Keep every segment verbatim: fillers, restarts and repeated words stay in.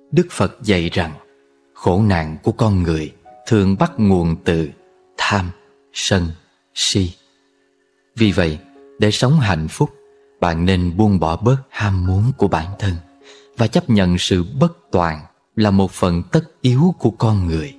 Đức Phật dạy rằng khổ nạn của con người thường bắt nguồn từ tham, sân, si. Vì vậy, để sống hạnh phúc, bạn nên buông bỏ bớt ham muốn của bản thân và chấp nhận sự bất toàn là một phần tất yếu của con người.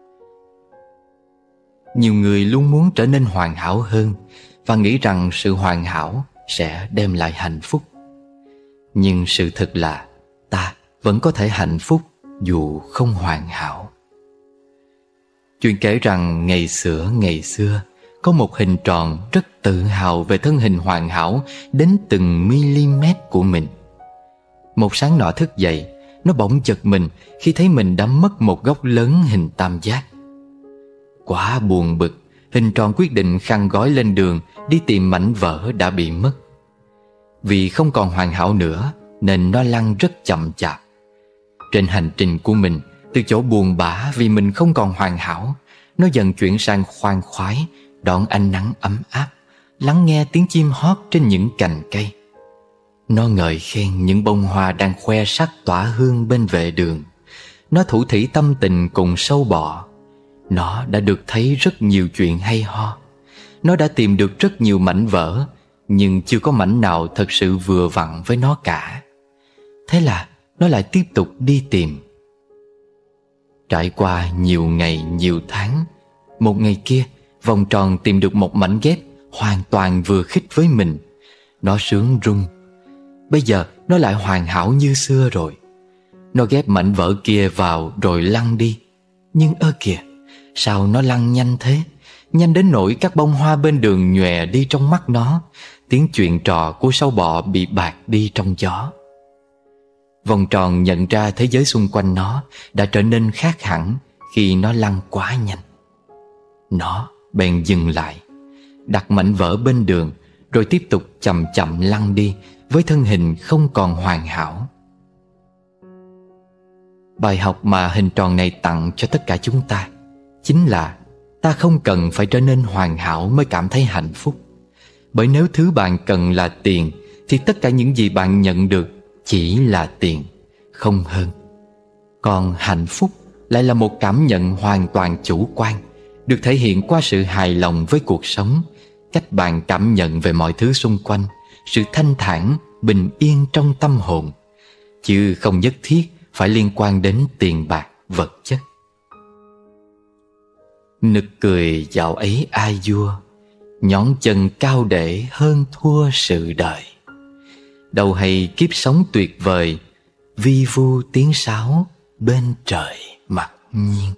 Nhiều người luôn muốn trở nên hoàn hảo hơn và nghĩ rằng sự hoàn hảo sẽ đem lại hạnh phúc. Nhưng sự thật là ta vẫn có thể hạnh phúc dù không hoàn hảo. Chuyện kể rằng ngày xưa ngày xưa có một hình tròn rất tự hào về thân hình hoàn hảo đến từng mm của mình. Một sáng nọ thức dậy, nó bỗng giật mình khi thấy mình đã mất một góc lớn hình tam giác. Quá buồn bực, hình tròn quyết định khăn gói lên đường đi tìm mảnh vỡ đã bị mất. Vì không còn hoàn hảo nữa nên nó lăn rất chậm chạp. Trên hành trình của mình, từ chỗ buồn bã vì mình không còn hoàn hảo, nó dần chuyển sang khoan khoái, đón ánh nắng ấm áp, lắng nghe tiếng chim hót trên những cành cây. Nó ngợi khen những bông hoa đang khoe sắc tỏa hương bên vệ đường. Nó thủ thỉ tâm tình cùng sâu bọ. Nó đã được thấy rất nhiều chuyện hay ho. Nó đã tìm được rất nhiều mảnh vỡ, nhưng chưa có mảnh nào thật sự vừa vặn với nó cả. Thế là nó lại tiếp tục đi tìm. Trải qua nhiều ngày nhiều tháng, một ngày kia vòng tròn tìm được một mảnh ghép hoàn toàn vừa khít với mình. Nó sướng rung. Bây giờ nó lại hoàn hảo như xưa rồi. Nó ghép mảnh vỡ kia vào rồi lăn đi. Nhưng ơ kìa, sao nó lăn nhanh thế? Nhanh đến nỗi các bông hoa bên đường nhòe đi trong mắt nó. Tiếng chuyện trò của sâu bọ bị bạt đi trong gió. Vòng tròn nhận ra thế giới xung quanh nó đã trở nên khác hẳn khi nó lăn quá nhanh. Nó bèn dừng lại, đặt mảnh vỡ bên đường, rồi tiếp tục chậm chậm lăn đi với thân hình không còn hoàn hảo. Bài học mà hình tròn này tặng cho tất cả chúng ta chính là ta không cần phải trở nên hoàn hảo mới cảm thấy hạnh phúc. Bởi nếu thứ bạn cần là tiền thì tất cả những gì bạn nhận được chỉ là tiền, không hơn. Còn hạnh phúc lại là một cảm nhận hoàn toàn chủ quan, được thể hiện qua sự hài lòng với cuộc sống, cách bạn cảm nhận về mọi thứ xung quanh, sự thanh thản, bình yên trong tâm hồn, chứ không nhất thiết phải liên quan đến tiền bạc, vật chất. Nực cười dạo ấy ai vua, nhón chân cao để hơn thua sự đời. Đâu hay kiếp sống tuyệt vời, vi vu tiếng sáo bên trời mặc nhiên.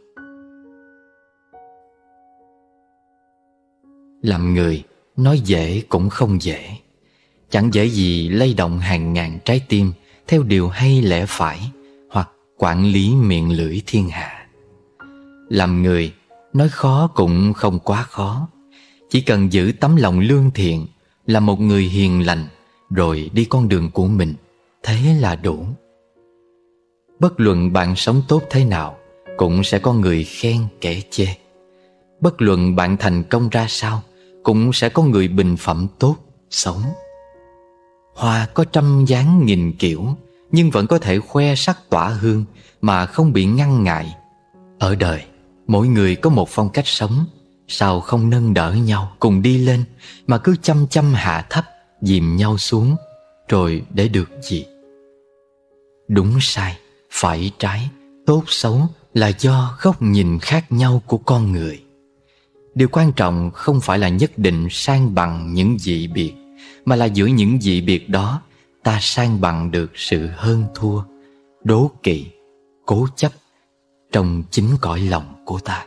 Làm người nói dễ cũng không dễ. Chẳng dễ gì lay động hàng ngàn trái tim theo điều hay lẽ phải, hoặc quản lý miệng lưỡi thiên hạ. Làm người nói khó cũng không quá khó. Chỉ cần giữ tấm lòng lương thiện, là một người hiền lành, rồi đi con đường của mình, thế là đủ. Bất luận bạn sống tốt thế nào, cũng sẽ có người khen kẻ chê. Bất luận bạn thành công ra sao, cũng sẽ có người bình phẩm tốt, xấu. Hoa có trăm dáng nghìn kiểu, nhưng vẫn có thể khoe sắc tỏa hương mà không bị ngăn ngại. Ở đời, mỗi người có một phong cách sống, sao không nâng đỡ nhau cùng đi lên, mà cứ chăm chăm hạ thấp, dìm nhau xuống, rồi để được gì? Đúng sai, phải trái, tốt xấu là do góc nhìn khác nhau của con người. Điều quan trọng không phải là nhất định san bằng những dị biệt, mà là giữa những dị biệt đó ta san bằng được sự hơn thua, đố kỵ, cố chấp trong chính cõi lòng của ta.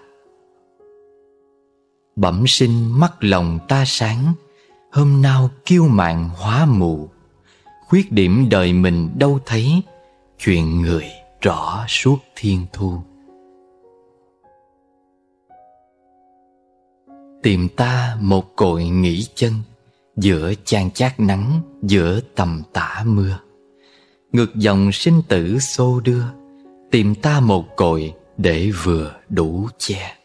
Bẩm sinh mắt lòng ta sáng, hôm nào kiêu mạn hóa mù. Khuyết điểm đời mình đâu thấy, chuyện người rõ suốt thiên thu. Tìm ta một cội nghỉ chân, giữa chan chát nắng, giữa tầm tã mưa. Ngược dòng sinh tử xô đưa, tìm ta một cội để vừa đủ che.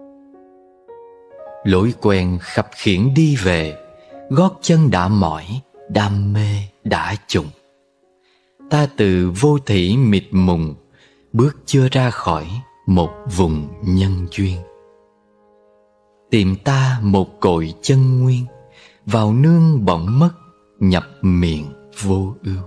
Lối quen khập khiễng đi về, gót chân đã mỏi, đam mê đã trùng. Ta từ vô thỉ mịt mùng, bước chưa ra khỏi một vùng nhân duyên. Tìm ta một cội chân nguyên, vào nương bỗng mất, nhập miệng vô ưu.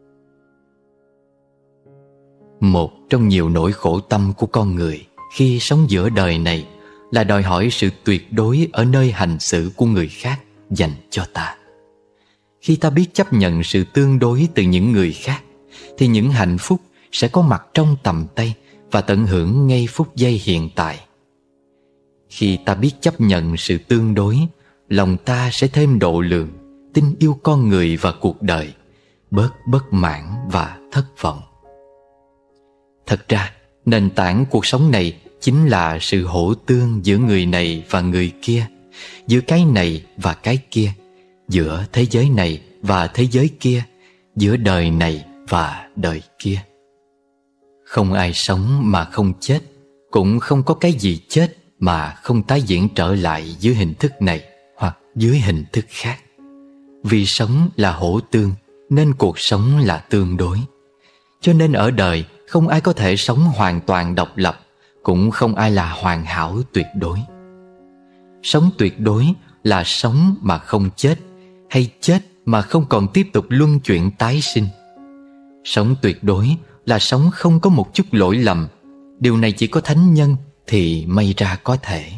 Một trong nhiều nỗi khổ tâm của con người khi sống giữa đời này là đòi hỏi sự tuyệt đối ở nơi hành xử của người khác dành cho ta. Khi ta biết chấp nhận sự tương đối từ những người khác, thì những hạnh phúc sẽ có mặt trong tầm tay và tận hưởng ngay phút giây hiện tại. Khi ta biết chấp nhận sự tương đối, lòng ta sẽ thêm độ lượng, tin yêu con người và cuộc đời, bớt bất mãn và thất vọng. Thật ra, nền tảng cuộc sống này chính là sự hỗ tương giữa người này và người kia, giữa cái này và cái kia, giữa thế giới này và thế giới kia, giữa đời này và đời kia. Không ai sống mà không chết, cũng không có cái gì chết mà không tái diễn trở lại dưới hình thức này hoặc dưới hình thức khác. Vì sống là hỗ tương nên cuộc sống là tương đối. Cho nên ở đời không ai có thể sống hoàn toàn độc lập, cũng không ai là hoàn hảo tuyệt đối. Sống tuyệt đối là sống mà không chết, hay chết mà không còn tiếp tục luân chuyển tái sinh. Sống tuyệt đối là sống không có một chút lỗi lầm. Điều này chỉ có thánh nhân thì may ra có thể.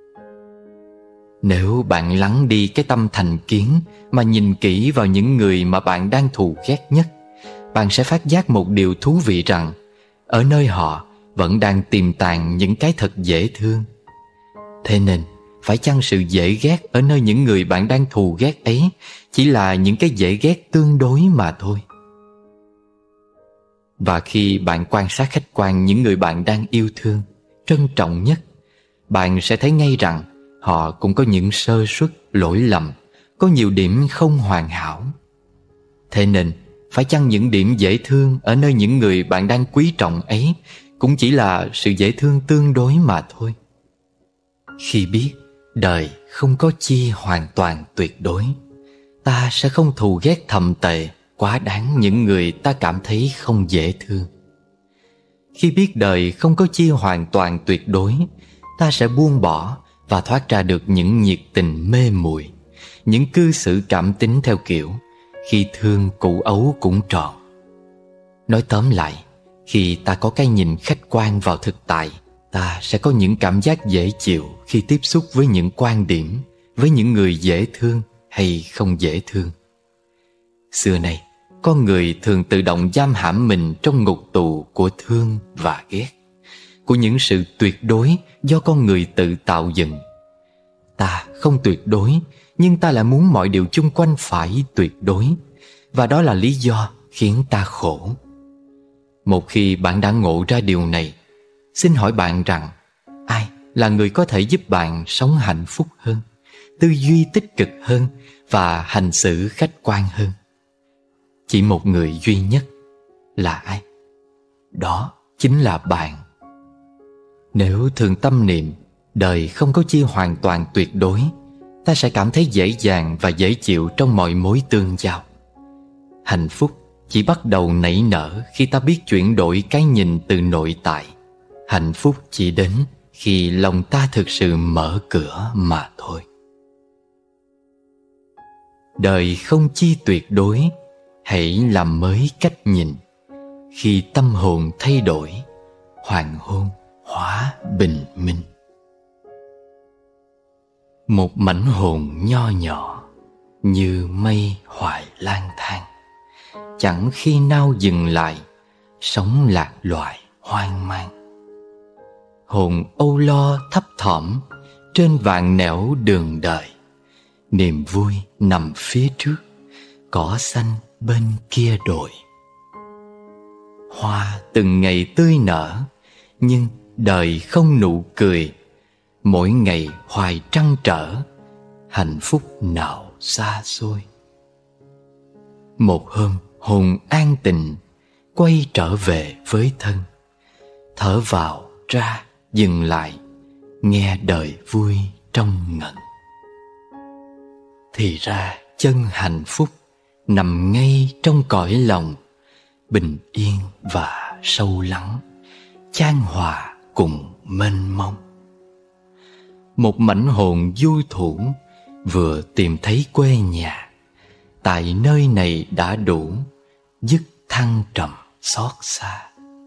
Nếu bạn lắng đi cái tâm thành kiến mà nhìn kỹ vào những người mà bạn đang thù ghét nhất, bạn sẽ phát giác một điều thú vị rằng ở nơi họ vẫn đang tiềm tàng những cái thật dễ thương. Thế nên, phải chăng sự dễ ghét ở nơi những người bạn đang thù ghét ấy chỉ là những cái dễ ghét tương đối mà thôi? Và khi bạn quan sát khách quan những người bạn đang yêu thương, trân trọng nhất, bạn sẽ thấy ngay rằng họ cũng có những sơ suất, lỗi lầm, có nhiều điểm không hoàn hảo. Thế nên, phải chăng những điểm dễ thương ở nơi những người bạn đang quý trọng ấy cũng chỉ là sự dễ thương tương đối mà thôi? Khi biết đời không có chi hoàn toàn tuyệt đối, ta sẽ không thù ghét thầm tệ quá đáng những người ta cảm thấy không dễ thương. Khi biết đời không có chi hoàn toàn tuyệt đối, ta sẽ buông bỏ và thoát ra được những nhiệt tình mê muội, những cư xử cảm tính theo kiểu khi thương cụ ấu cũng tròn. Nói tóm lại, khi ta có cái nhìn khách quan vào thực tại, ta sẽ có những cảm giác dễ chịu khi tiếp xúc với những quan điểm, với những người dễ thương hay không dễ thương. Xưa nay, con người thường tự động giam hãm mình trong ngục tù của thương và ghét, của những sự tuyệt đối do con người tự tạo dựng. Ta không tuyệt đối, nhưng ta lại muốn mọi điều chung quanh phải tuyệt đối, và đó là lý do khiến ta khổ. Một khi bạn đã ngộ ra điều này, xin hỏi bạn rằng ai là người có thể giúp bạn sống hạnh phúc hơn, tư duy tích cực hơn và hành xử khách quan hơn? Chỉ một người duy nhất. Là ai? Đó chính là bạn. Nếu thường tâm niệm đời không có chi hoàn toàn tuyệt đối, ta sẽ cảm thấy dễ dàng và dễ chịu trong mọi mối tương giao. Hạnh phúc chỉ bắt đầu nảy nở khi ta biết chuyển đổi cái nhìn từ nội tại. Hạnh phúc chỉ đến khi lòng ta thực sự mở cửa mà thôi. Đời không chi tuyệt đối, hãy làm mới cách nhìn. Khi tâm hồn thay đổi, hoàng hôn hóa bình minh. Một mảnh hồn nho nhỏ như mây hoài lang thang, chẳng khi nào dừng lại, sống lạc loài hoang mang. Hồn âu lo thấp thỏm trên vạn nẻo đường đời, niềm vui nằm phía trước, cỏ xanh bên kia đồi. Hoa từng ngày tươi nở, nhưng đời không nụ cười. Mỗi ngày hoài trăn trở, hạnh phúc nào xa xôi. Một hôm hồn an tịnh, quay trở về với thân. Thở vào ra dừng lại, nghe đời vui trong ngẩn. Thì ra chân hạnh phúc nằm ngay trong cõi lòng, bình yên và sâu lắng, chan hòa cùng mênh mông. Một mảnh hồn du thủ vừa tìm thấy quê nhà, tại nơi này đã đủ dứt thăng trầm xót xa.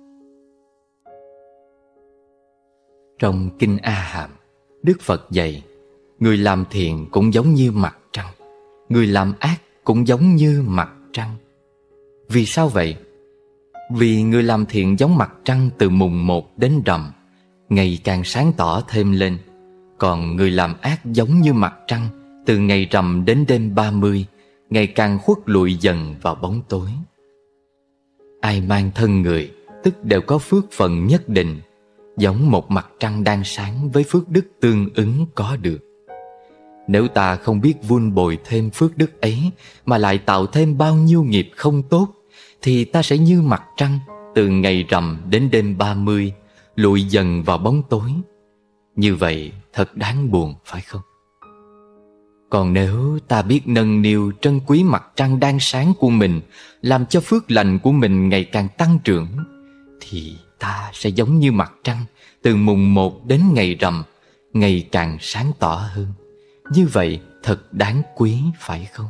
Trong Kinh A Hàm, Đức Phật dạy người làm thiện cũng giống như mặt trăng, người làm ác cũng giống như mặt trăng. Vì sao vậy? Vì người làm thiện giống mặt trăng từ mùng một đến rằm, ngày càng sáng tỏ thêm lên. Còn người làm ác giống như mặt trăng, từ ngày rằm đến đêm ba mươi, ngày càng khuất lụi dần vào bóng tối. Ai mang thân người, tức đều có phước phần nhất định, giống một mặt trăng đang sáng với phước đức tương ứng có được. Nếu ta không biết vun bồi thêm phước đức ấy, mà lại tạo thêm bao nhiêu nghiệp không tốt, thì ta sẽ như mặt trăng, từ ngày rằm đến đêm ba mươi, lụi dần vào bóng tối. Như vậy thật đáng buồn, phải không? Còn nếu ta biết nâng niu trân quý mặt trăng đang sáng của mình, làm cho phước lành của mình ngày càng tăng trưởng, thì ta sẽ giống như mặt trăng, từ mùng một đến ngày rằm, ngày càng sáng tỏ hơn. Như vậy thật đáng quý, phải không?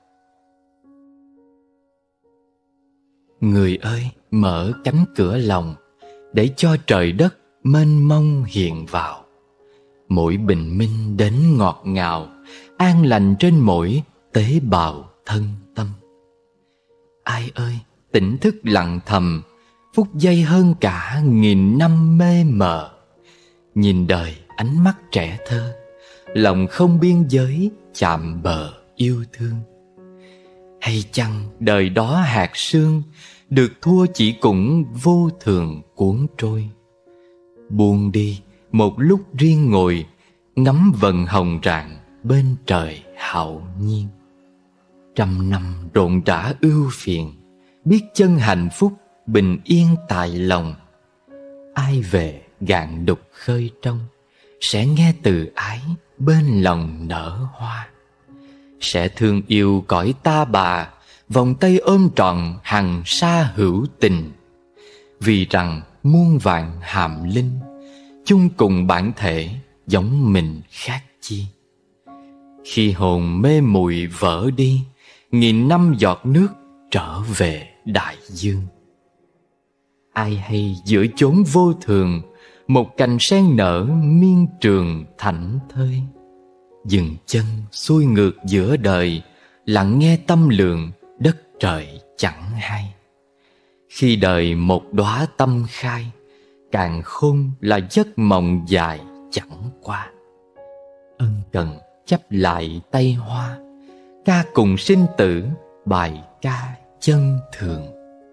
Người ơi, mở cánh cửa lòng, để cho trời đất mênh mông hiện vào. Mỗi bình minh đến ngọt ngào, an lành trên mỗi tế bào thân tâm. Ai ơi, tỉnh thức lặng thầm, phút giây hơn cả nghìn năm mê mờ. Nhìn đời ánh mắt trẻ thơ, lòng không biên giới chạm bờ yêu thương. Hay chăng đời đó hạt sương, được thua chỉ cũng vô thường cuốn trôi. Buông đi một lúc riêng ngồi, ngắm vầng hồng rạng bên trời hạo nhiên. Trăm năm rộn rã ưu phiền, biết chân hạnh phúc bình yên tại lòng. Ai về gạn đục khơi trong, sẽ nghe từ ái bên lòng nở hoa. Sẽ thương yêu cõi ta bà, vòng tay ôm trọn hằng sa hữu tình. Vì rằng muôn vạn hàm linh, chung cùng bản thể giống mình khác chi. Khi hồn mê muội vỡ đi, nghìn năm giọt nước trở về đại dương. Ai hay giữa chốn vô thường, một cành sen nở miên trường thảnh thơi. Dừng chân xuôi ngược giữa đời, lặng nghe tâm lượng đất trời chẳng hay. Khi đời một đóa tâm khai, càng khôn là giấc mộng dài chẳng qua. Ân cần chắp lại tay hoa, ca cùng sinh tử bài ca chân thường.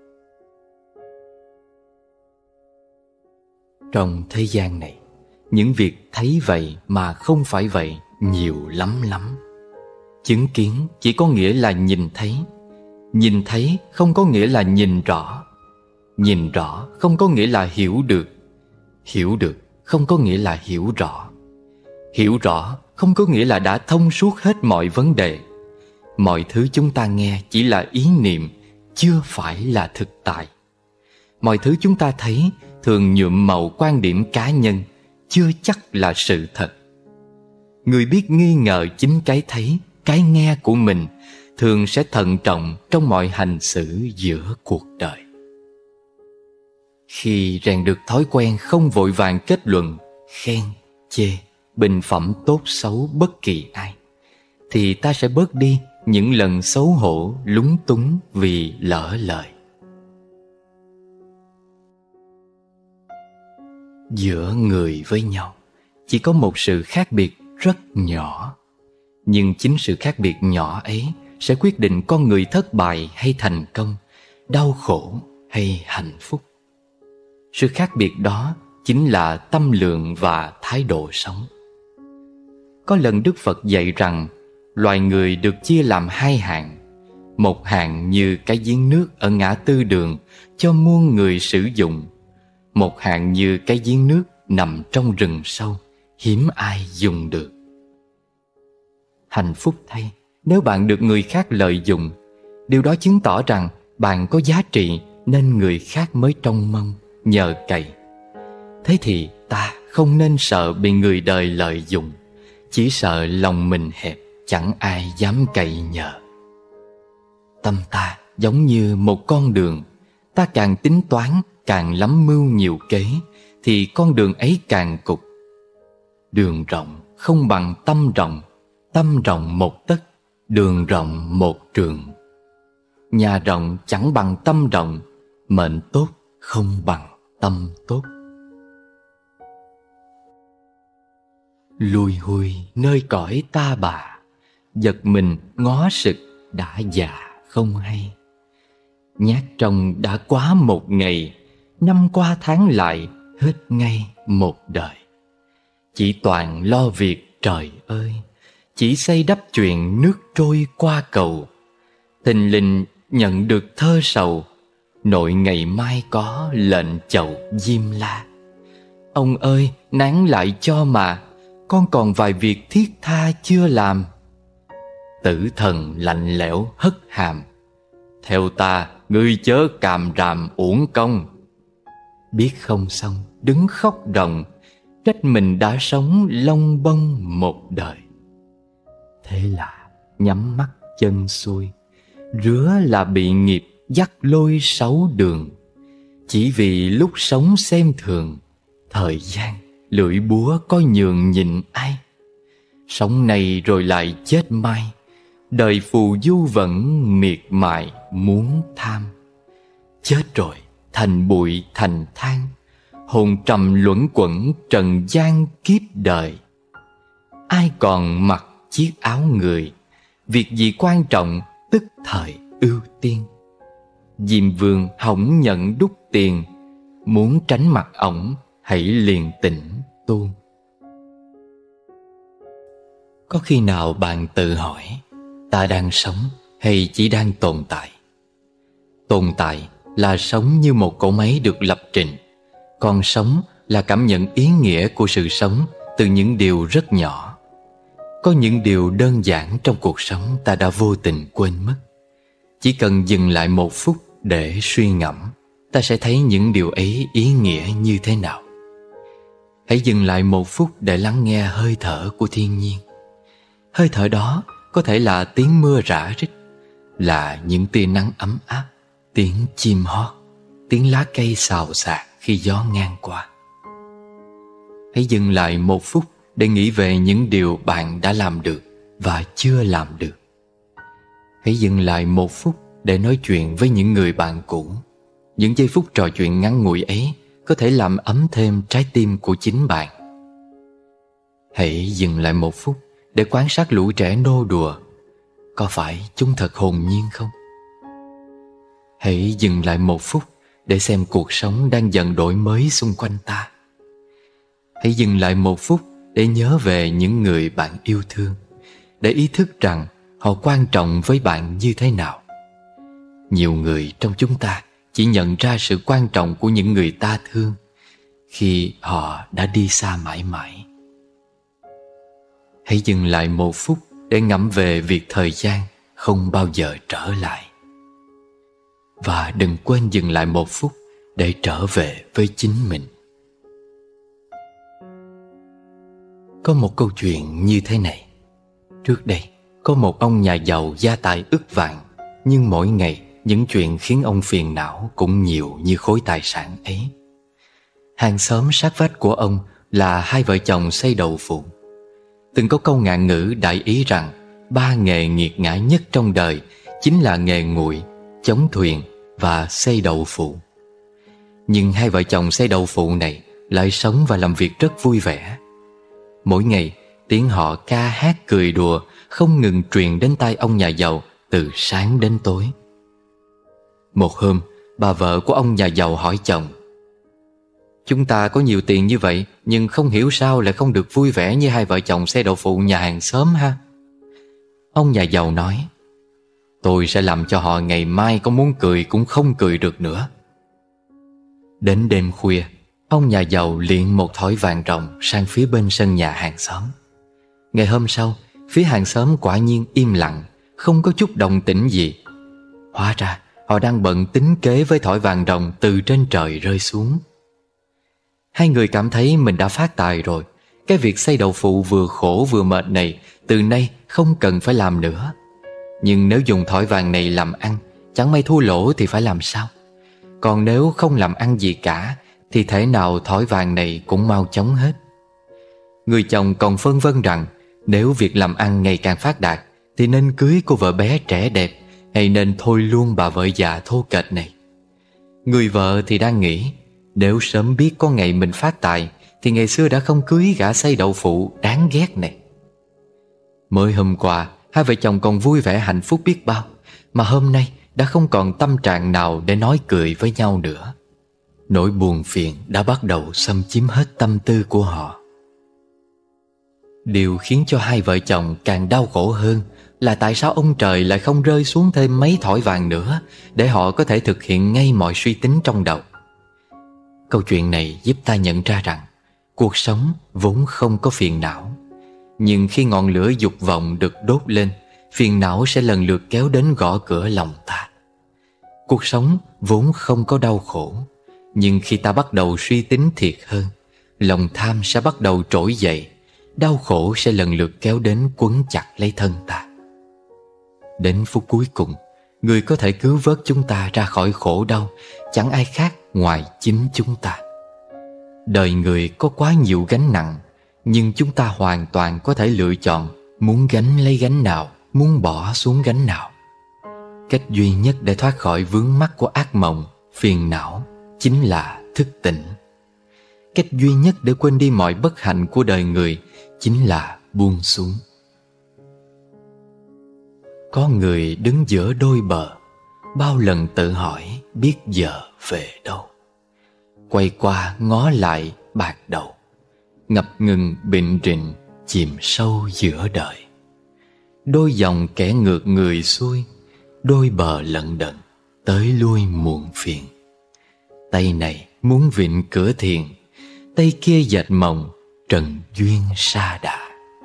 Trong thế gian này, những việc thấy vậy mà không phải vậy nhiều lắm lắm. Chứng kiến chỉ có nghĩa là nhìn thấy, nhìn thấy không có nghĩa là nhìn rõ, nhìn rõ không có nghĩa là hiểu được, hiểu được không có nghĩa là hiểu rõ, hiểu rõ không có nghĩa là đã thông suốt hết mọi vấn đề. Mọi thứ chúng ta nghe chỉ là ý niệm, chưa phải là thực tại. Mọi thứ chúng ta thấy thường nhuộm màu quan điểm cá nhân, chưa chắc là sự thật. Người biết nghi ngờ chính cái thấy, cái nghe của mình thường sẽ thận trọng trong mọi hành xử giữa cuộc đời. Khi rèn được thói quen không vội vàng kết luận, khen, chê, bình phẩm tốt xấu bất kỳ ai, thì ta sẽ bớt đi những lần xấu hổ, lúng túng vì lỡ lời. Giữa người với nhau chỉ có một sự khác biệt rất nhỏ, nhưng chính sự khác biệt nhỏ ấy sẽ quyết định con người thất bại hay thành công, đau khổ hay hạnh phúc. Sự khác biệt đó chính là tâm lượng và thái độ sống. Có lần Đức Phật dạy rằng loài người được chia làm hai hạng. Một hạng như cái giếng nước ở ngã tư đường cho muôn người sử dụng. Một hạng như cái giếng nước nằm trong rừng sâu, hiếm ai dùng được. Hạnh phúc thay, nếu bạn được người khác lợi dụng, điều đó chứng tỏ rằng bạn có giá trị nên người khác mới trông mong, nhờ cậy. Thế thì ta không nên sợ bị người đời lợi dụng, chỉ sợ lòng mình hẹp, chẳng ai dám cậy nhờ. Tâm ta giống như một con đường, ta càng tính toán, càng lắm mưu nhiều kế, thì con đường ấy càng cục. Đường rộng không bằng tâm rộng, tâm rộng một tấc, đường rộng một trường. Nhà rộng chẳng bằng tâm rộng, mệnh tốt không bằng tâm tốt. Lùi hùi nơi cõi ta bà, giật mình ngó sực đã già không hay. Nhát trong đã quá một ngày, năm qua tháng lại hết ngay một đời. Chỉ toàn lo việc trời ơi, chỉ xây đắp chuyện nước trôi qua cầu. Thình lình nhận được thơ sầu, nội ngày mai có lệnh chầu diêm la. Ông ơi nán lại cho mà, con còn vài việc thiết tha chưa làm. Tử thần lạnh lẽo hất hàm, theo ta ngươi chớ càm ràm uổng công. Biết không xong đứng khóc ròng, trách mình đã sống lông bông một đời. Thế là nhắm mắt chân xuôi, rứa là bị nghiệp dắt lôi sáu đường. Chỉ vì lúc sống xem thường, thời gian lưỡi búa có nhường nhịn ai. Sống này rồi lại chết mai, đời phù du vẫn miệt mài muốn tham. Chết rồi thành bụi thành than, hồn trầm luẩn quẩn trần gian kiếp đời. Ai còn mặc chiếc áo người, việc gì quan trọng tức thời ưu tiên. Diêm Vương hỏng nhận đúc tiền, muốn tránh mặt ổng hãy liền tỉnh tu. Có khi nào bạn tự hỏi, ta đang sống hay chỉ đang tồn tại? Tồn tại là sống như một cỗ máy được lập trình, còn sống là cảm nhận ý nghĩa của sự sống từ những điều rất nhỏ. Có những điều đơn giản trong cuộc sống ta đã vô tình quên mất. Chỉ cần dừng lại một phút để suy ngẫm, ta sẽ thấy những điều ấy ý nghĩa như thế nào. Hãy dừng lại một phút để lắng nghe hơi thở của thiên nhiên. Hơi thở đó có thể là tiếng mưa rã rích, là những tia nắng ấm áp, tiếng chim hót, tiếng lá cây xào xạc khi gió ngang qua. Hãy dừng lại một phút để nghĩ về những điều bạn đã làm được và chưa làm được. Hãy dừng lại một phút để nói chuyện với những người bạn cũ. Những giây phút trò chuyện ngắn ngủi ấy có thể làm ấm thêm trái tim của chính bạn. Hãy dừng lại một phút để quan sát lũ trẻ nô đùa. Có phải chúng thật hồn nhiên không? Hãy dừng lại một phút để xem cuộc sống đang dần đổi mới xung quanh ta. Hãy dừng lại một phút để nhớ về những người bạn yêu thương, để ý thức rằng họ quan trọng với bạn như thế nào. Nhiều người trong chúng ta chỉ nhận ra sự quan trọng của những người ta thương khi họ đã đi xa mãi mãi. Hãy dừng lại một phút để ngẫm về việc thời gian không bao giờ trở lại. Và đừng quên dừng lại một phút để trở về với chính mình. Có một câu chuyện như thế này. Trước đây, có một ông nhà giàu gia tài ức vạn, nhưng mỗi ngày những chuyện khiến ông phiền não cũng nhiều như khối tài sản ấy. Hàng xóm sát vách của ông là hai vợ chồng xây đậu phụ. Từng có câu ngạn ngữ đại ý rằng ba nghề nghiệt ngã nhất trong đời chính là nghề nguội, chống thuyền và xây đậu phụ. Nhưng hai vợ chồng xây đậu phụ này lại sống và làm việc rất vui vẻ. Mỗi ngày tiếng họ ca hát cười đùa không ngừng truyền đến tai ông nhà giàu từ sáng đến tối. Một hôm, bà vợ của ông nhà giàu hỏi chồng: "Chúng ta có nhiều tiền như vậy, nhưng không hiểu sao lại không được vui vẻ như hai vợ chồng xe đậu phụ nhà hàng xóm ha?" Ông nhà giàu nói: "Tôi sẽ làm cho họ ngày mai có muốn cười cũng không cười được nữa." Đến đêm khuya, ông nhà giàu liệng một thỏi vàng ròng sang phía bên sân nhà hàng xóm. Ngày hôm sau, phía hàng xóm quả nhiên im lặng, không có chút động tĩnh gì. Hóa ra họ đang bận tính kế với thỏi vàng ròng từ trên trời rơi xuống. Hai người cảm thấy mình đã phát tài rồi. Cái việc xay đậu phụ vừa khổ vừa mệt này từ nay không cần phải làm nữa. Nhưng nếu dùng thỏi vàng này làm ăn, chẳng may thua lỗ thì phải làm sao? Còn nếu không làm ăn gì cả thì thể nào thỏi vàng này cũng mau chóng hết. Người chồng còn phân vân rằng nếu việc làm ăn ngày càng phát đạt thì nên cưới cô vợ bé trẻ đẹp, hay nên thôi luôn bà vợ già thô kệch này. Người vợ thì đang nghĩ, nếu sớm biết có ngày mình phát tài thì ngày xưa đã không cưới gã xay đậu phụ đáng ghét này. Mới hôm qua hai vợ chồng còn vui vẻ hạnh phúc biết bao, mà hôm nay đã không còn tâm trạng nào để nói cười với nhau nữa. Nỗi buồn phiền đã bắt đầu xâm chiếm hết tâm tư của họ. Điều khiến cho hai vợ chồng càng đau khổ hơn là tại sao ông trời lại không rơi xuống thêm mấy thỏi vàng nữa để họ có thể thực hiện ngay mọi suy tính trong đầu. Câu chuyện này giúp ta nhận ra rằng cuộc sống vốn không có phiền não, nhưng khi ngọn lửa dục vọng được đốt lên, phiền não sẽ lần lượt kéo đến gõ cửa lòng ta. Cuộc sống vốn không có đau khổ, nhưng khi ta bắt đầu suy tính thiệt hơn, lòng tham sẽ bắt đầu trỗi dậy, đau khổ sẽ lần lượt kéo đến quấn chặt lấy thân ta. Đến phút cuối cùng, người có thể cứu vớt chúng ta ra khỏi khổ đau chẳng ai khác ngoài chính chúng ta. Đời người có quá nhiều gánh nặng, nhưng chúng ta hoàn toàn có thể lựa chọn muốn gánh lấy gánh nào, muốn bỏ xuống gánh nào. Cách duy nhất để thoát khỏi vướng mắc của ác mộng, phiền não chính là thức tỉnh. Cách duy nhất để quên đi mọi bất hạnh của đời người chính là buông xuống. Có người đứng giữa đôi bờ, bao lần tự hỏi biết giờ về đâu. Quay qua ngó lại bạc đầu, ngập ngừng bệnh rịnh chìm sâu giữa đời. Đôi dòng kẻ ngược người xuôi, đôi bờ lận đận tới lui muộn phiền. Tay này muốn vịn cửa thiền, tay kia dệt mộng trần duyên sa đà.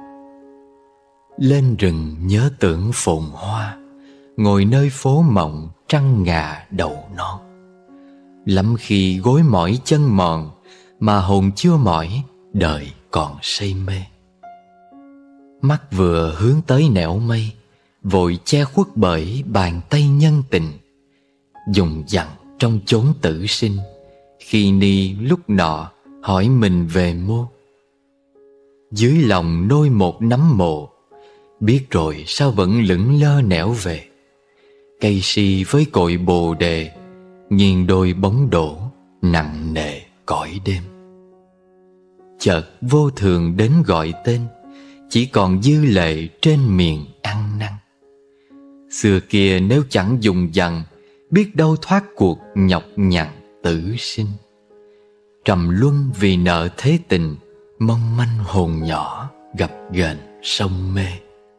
Lên rừng nhớ tưởng phồn hoa, ngồi nơi phố mộng trăng ngà đầu non. Lắm khi gối mỏi chân mòn, mà hồn chưa mỏi đời còn say mê. Mắt vừa hướng tới nẻo mây, vội che khuất bởi bàn tay nhân tình. Dùng dằng trong chốn tử sinh, khi ni lúc nọ hỏi mình về mô. Dưới lòng nôi một nắm mồ, biết rồi sao vẫn lững lơ nẻo về. Cây si với cội bồ đề, nghiêng đôi bóng đổ nặng nề cõi đêm. Chợt vô thường đến gọi tên, chỉ còn dư lệ trên miền ăn năn. Xưa kia nếu chẳng dùng dằng, biết đâu thoát cuộc nhọc nhằn tử sinh. Trầm luân vì nợ thế tình, mong manh hồn nhỏ gặp ghềnh sông mê.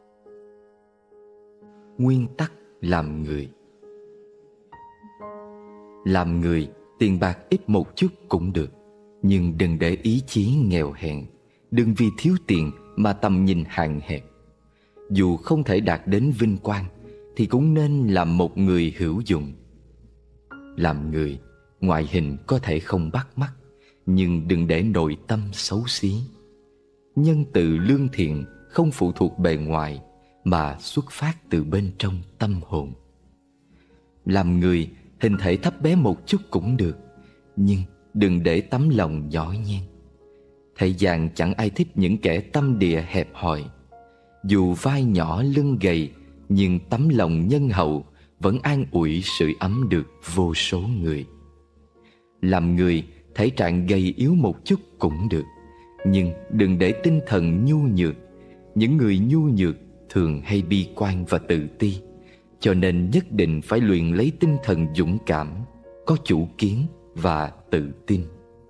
Nguyên tắc làm người. Làm người, tiền bạc ít một chút cũng được, nhưng đừng để ý chí nghèo hèn. Đừng vì thiếu tiền mà tầm nhìn hạn hẹp. Dù không thể đạt đến vinh quang thì cũng nên làm một người hữu dụng. Làm người, ngoại hình có thể không bắt mắt, nhưng đừng để nội tâm xấu xí. Nhân từ lương thiện không phụ thuộc bề ngoài, mà xuất phát từ bên trong tâm hồn. Làm người, hình thể thấp bé một chút cũng được, nhưng đừng để tấm lòng nhỏ nhen. Thế gian chẳng ai thích những kẻ tâm địa hẹp hòi. Dù vai nhỏ lưng gầy, nhưng tấm lòng nhân hậu vẫn an ủi sưởi ấm được vô số người. Làm người, thể trạng gầy yếu một chút cũng được, nhưng đừng để tinh thần nhu nhược. Những người nhu nhược thường hay bi quan và tự ti, cho nên nhất định phải luyện lấy tinh thần dũng cảm, có chủ kiến và tự tin.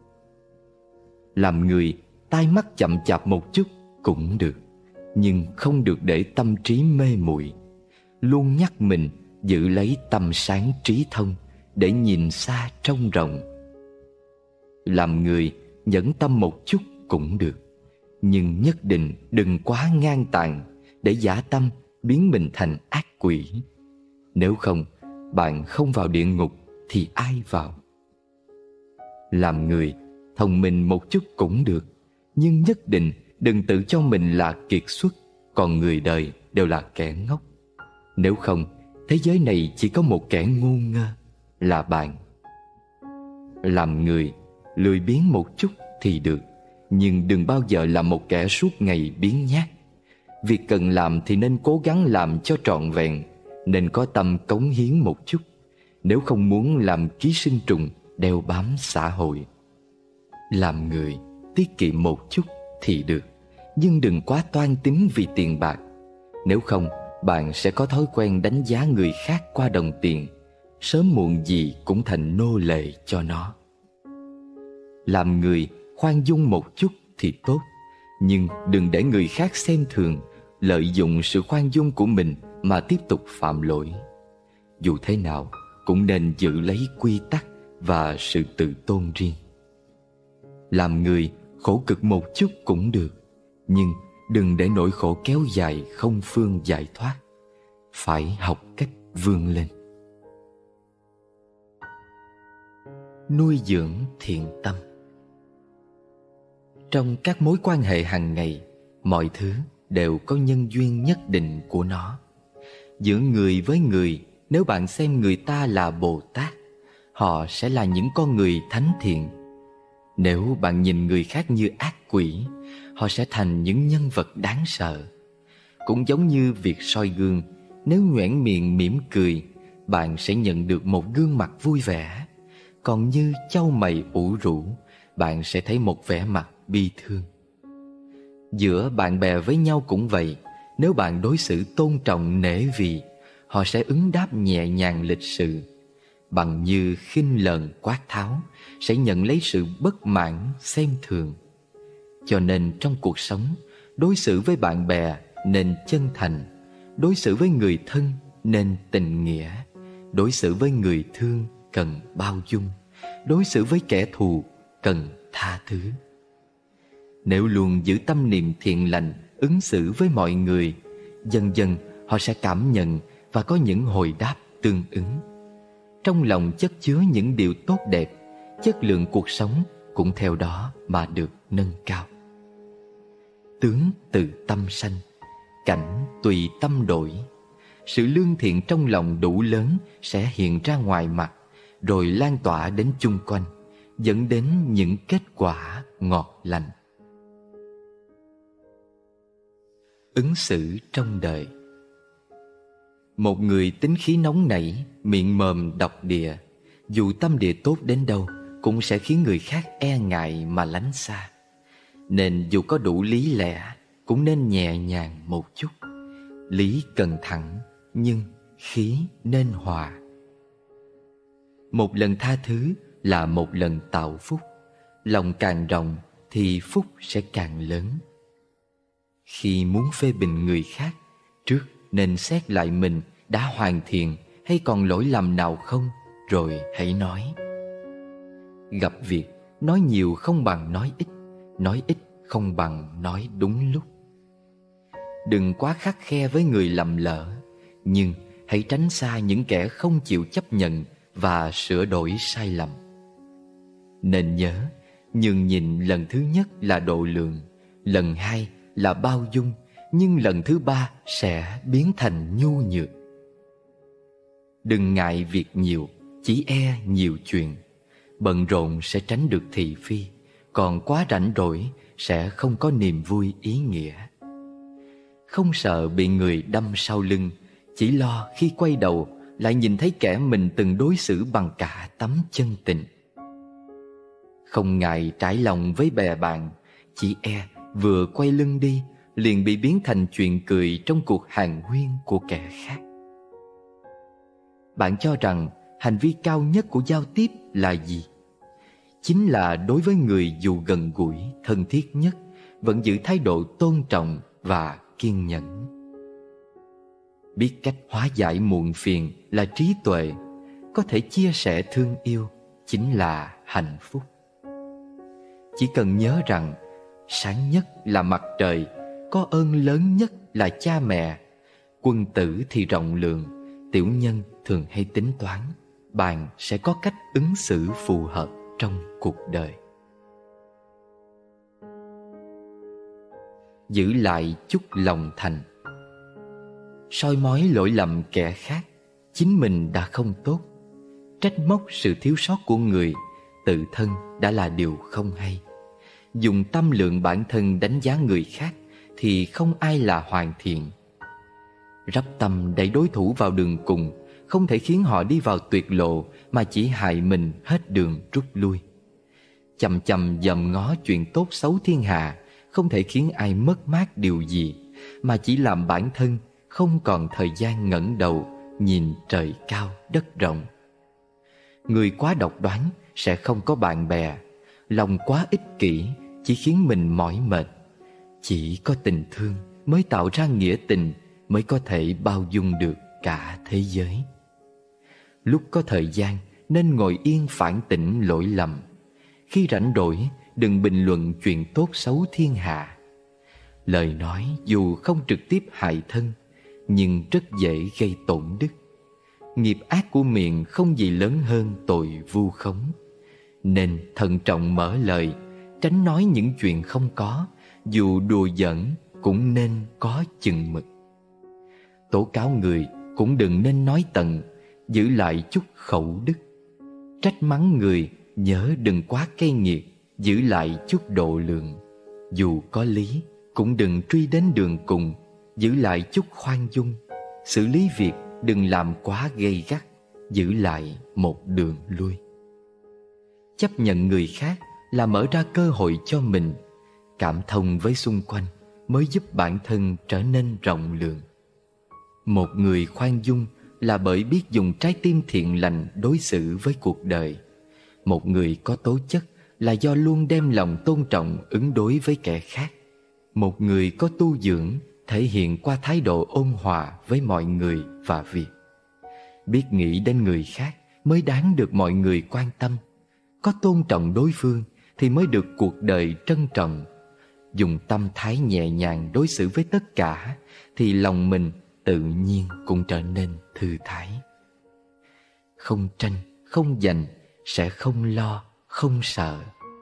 Làm người, tai mắt chậm chạp một chút cũng được, nhưng không được để tâm trí mê muội. Luôn nhắc mình giữ lấy tâm sáng trí thông để nhìn xa trông rộng. Làm người, nhẫn tâm một chút cũng được, nhưng nhất định đừng quá ngang tàn để dã tâm biến mình thành ác quỷ. Nếu không, bạn không vào địa ngục thì ai vào? Làm người, thông minh một chút cũng được, nhưng nhất định đừng tự cho mình là kiệt xuất, còn người đời đều là kẻ ngốc. Nếu không, thế giới này chỉ có một kẻ ngu ngơ, là bạn. Làm người, lười biếng một chút thì được, nhưng đừng bao giờ là một kẻ suốt ngày biếng nhác. Việc cần làm thì nên cố gắng làm cho trọn vẹn, nên có tâm cống hiến một chút, nếu không muốn làm ký sinh trùng đeo bám xã hội. Làm người, tiết kiệm một chút thì được, nhưng đừng quá toan tính vì tiền bạc. Nếu không, bạn sẽ có thói quen đánh giá người khác qua đồng tiền, sớm muộn gì cũng thành nô lệ cho nó. Làm người, khoan dung một chút thì tốt, nhưng đừng để người khác xem thường, lợi dụng sự khoan dung của mình mà tiếp tục phạm lỗi. Dù thế nào, cũng nên giữ lấy quy tắc và sự tự tôn riêng. Làm người, khổ cực một chút cũng được, nhưng đừng để nỗi khổ kéo dài không phương giải thoát. Phải học cách vươn lên. Nuôi dưỡng thiện tâm. Trong các mối quan hệ hàng ngày, mọi thứ đều có nhân duyên nhất định của nó. Giữa người với người, nếu bạn xem người ta là Bồ Tát, họ sẽ là những con người thánh thiện. Nếu bạn nhìn người khác như ác quỷ, họ sẽ thành những nhân vật đáng sợ. Cũng giống như việc soi gương, nếu nhoẻn miệng mỉm cười, bạn sẽ nhận được một gương mặt vui vẻ. Còn như chau mày ủ rũ, bạn sẽ thấy một vẻ mặt bi thương. Giữa bạn bè với nhau cũng vậy, nếu bạn đối xử tôn trọng nể vì, họ sẽ ứng đáp nhẹ nhàng lịch sự. Bằng như khinh lờn quát tháo, sẽ nhận lấy sự bất mãn xem thường. Cho nên trong cuộc sống, đối xử với bạn bè nên chân thành, đối xử với người thân nên tình nghĩa, đối xử với người thương cần bao dung, đối xử với kẻ thù cần tha thứ. Nếu luôn giữ tâm niệm thiện lành, ứng xử với mọi người, dần dần họ sẽ cảm nhận và có những hồi đáp tương ứng. Trong lòng chất chứa những điều tốt đẹp, chất lượng cuộc sống cũng theo đó mà được nâng cao. Tướng từ tâm sanh, cảnh tùy tâm đổi. Sự lương thiện trong lòng đủ lớn sẽ hiện ra ngoài mặt, rồi lan tỏa đến chung quanh, dẫn đến những kết quả ngọt lành. Ứng xử trong đời. Một người tính khí nóng nảy, miệng mồm độc địa, dù tâm địa tốt đến đâu cũng sẽ khiến người khác e ngại mà lánh xa. Nên dù có đủ lý lẽ, cũng nên nhẹ nhàng một chút. Lý cần thẳng, nhưng khí nên hòa. Một lần tha thứ là một lần tạo phúc. Lòng càng rộng thì phúc sẽ càng lớn. Khi muốn phê bình người khác, trước nên xét lại mình đã hoàn thiện hay còn lỗi lầm nào không, rồi hãy nói. Gặp việc, nói nhiều không bằng nói ít, nói ít không bằng nói đúng lúc. Đừng quá khắt khe với người lầm lỡ, nhưng hãy tránh xa những kẻ không chịu chấp nhận và sửa đổi sai lầm. Nên nhớ, nhường nhịn lần thứ nhất là độ lượng, lần hai là bao dung, nhưng lần thứ ba sẽ biến thành nhu nhược. Đừng ngại việc nhiều, chỉ e nhiều chuyện. Bận rộn sẽ tránh được thị phi, còn quá rảnh rỗi sẽ không có niềm vui ý nghĩa. Không sợ bị người đâm sau lưng, chỉ lo khi quay đầu lại nhìn thấy kẻ mình từng đối xử bằng cả tấm chân tình. Không ngại trải lòng với bè bạn, chỉ e vừa quay lưng đi liền bị biến thành chuyện cười trong cuộc hàn huyên của kẻ khác. Bạn cho rằng hành vi cao nhất của giao tiếp là gì? Chính là đối với người dù gần gũi, thân thiết nhất, vẫn giữ thái độ tôn trọng và kiên nhẫn. Biết cách hóa giải muộn phiền là trí tuệ, có thể chia sẻ thương yêu chính là hạnh phúc. Chỉ cần nhớ rằng sáng nhất là mặt trời, có ơn lớn nhất là cha mẹ. Quân tử thì rộng lượng, tiểu nhân thường hay tính toán. Bạn sẽ có cách ứng xử phù hợp trong cuộc đời. giữ lại chút lòng thành. Soi mói lỗi lầm kẻ khác, chính mình đã không tốt. Trách móc sự thiếu sót của người, tự thân đã là điều không hay. Dùng tâm lượng bản thân đánh giá người khác thì không ai là hoàn thiện. Rắp tâm đẩy đối thủ vào đường cùng không thể khiến họ đi vào tuyệt lộ, mà chỉ hại mình hết đường rút lui. Chầm chầm dòm ngó chuyện tốt xấu thiên hạ không thể khiến ai mất mát điều gì, mà chỉ làm bản thân không còn thời gian ngẩng đầu nhìn trời cao đất rộng. Người quá độc đoán sẽ không có bạn bè, lòng quá ích kỷ chỉ khiến mình mỏi mệt. Chỉ có tình thương mới tạo ra nghĩa tình, mới có thể bao dung được cả thế giới. Lúc có thời gian nên ngồi yên phản tỉnh lỗi lầm. Khi rảnh rỗi đừng bình luận chuyện tốt xấu thiên hạ. Lời nói dù không trực tiếp hại thân, nhưng rất dễ gây tổn đức. Nghiệp ác của miệng không gì lớn hơn tội vu khống. Nên thận trọng mở lời, tránh nói những chuyện không có. Dù đùa giỡn cũng nên có chừng mực. Tố cáo người cũng đừng nên nói tận, giữ lại chút khẩu đức. Trách mắng người nhớ đừng quá cay nghiệt, giữ lại chút độ lượng. Dù có lý cũng đừng truy đến đường cùng, giữ lại chút khoan dung. Xử lý việc đừng làm quá gay gắt, giữ lại một đường lui. Chấp nhận người khác là mở ra cơ hội cho mình. Cảm thông với xung quanh mới giúp bản thân trở nên rộng lượng. Một người khoan dung là bởi biết dùng trái tim thiện lành đối xử với cuộc đời. Một người có tố chất là do luôn đem lòng tôn trọng ứng đối với kẻ khác. Một người có tu dưỡng thể hiện qua thái độ ôn hòa với mọi người và việc. Biết nghĩ đến người khác mới đáng được mọi người quan tâm. Có tôn trọng đối phương thì mới được cuộc đời trân trọng. Dùng tâm thái nhẹ nhàng đối xử với tất cả thì lòng mình tự nhiên cũng trở nên thư thái. Không tranh, không giành, sẽ không lo, không sợ.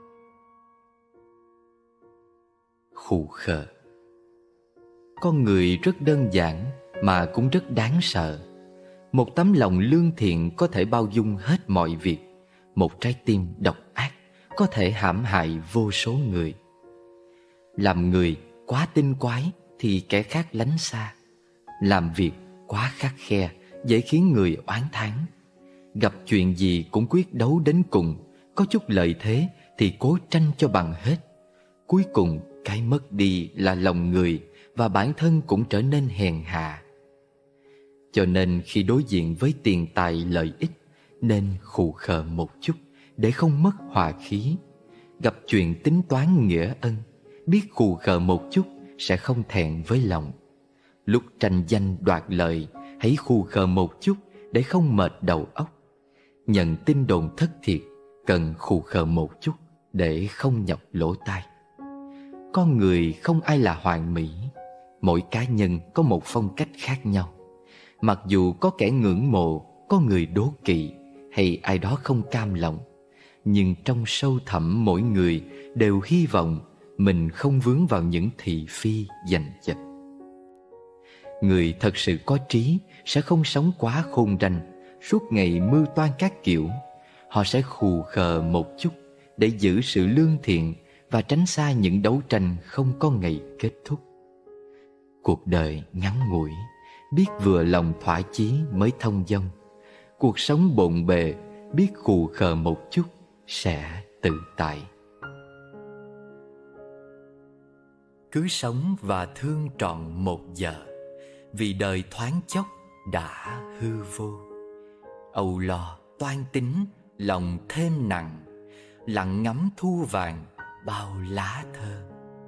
Khù khờ. Con người rất đơn giản mà cũng rất đáng sợ. Một tấm lòng lương thiện có thể bao dung hết mọi việc. Một trái tim độc ác có thể hãm hại vô số người. Làm người quá tinh quái thì kẻ khác lánh xa. Làm việc quá khắt khe dễ khiến người oán thán. Gặp chuyện gì cũng quyết đấu đến cùng. Có chút lợi thế thì cố tranh cho bằng hết. Cuối cùng cái mất đi là lòng người, và bản thân cũng trở nên hèn hạ. Cho nên khi đối diện với tiền tài lợi ích, nên khù khờ một chút để không mất hòa khí. Gặp chuyện tính toán nghĩa ân, biết khù khờ một chút sẽ không thẹn với lòng. Lúc tranh danh đoạt lợi, hãy khù khờ một chút để không mệt đầu óc. Nhận tin đồn thất thiệt, cần khù khờ một chút để không nhọc lỗ tai. Con người không ai là hoàn mỹ. Mỗi cá nhân có một phong cách khác nhau. Mặc dù có kẻ ngưỡng mộ, có người đố kỵ, hay ai đó không cam lòng, nhưng trong sâu thẳm mỗi người đều hy vọng mình không vướng vào những thị phi giành giật. Người thật sự có trí sẽ không sống quá khôn ranh, suốt ngày mưu toan các kiểu. Họ sẽ khù khờ một chút để giữ sự lương thiện và tránh xa những đấu tranh không có ngày kết thúc. Cuộc đời ngắn ngủi, biết vừa lòng thỏa chí mới thông dong. Cuộc sống bộn bề, biết khù khờ một chút sẽ tự tại. Cứ sống và thương trọn một giờ, vì đời thoáng chốc đã hư vô. Âu lo toan tính, lòng thêm nặng, lặng ngắm thu vàng bao lá thơ.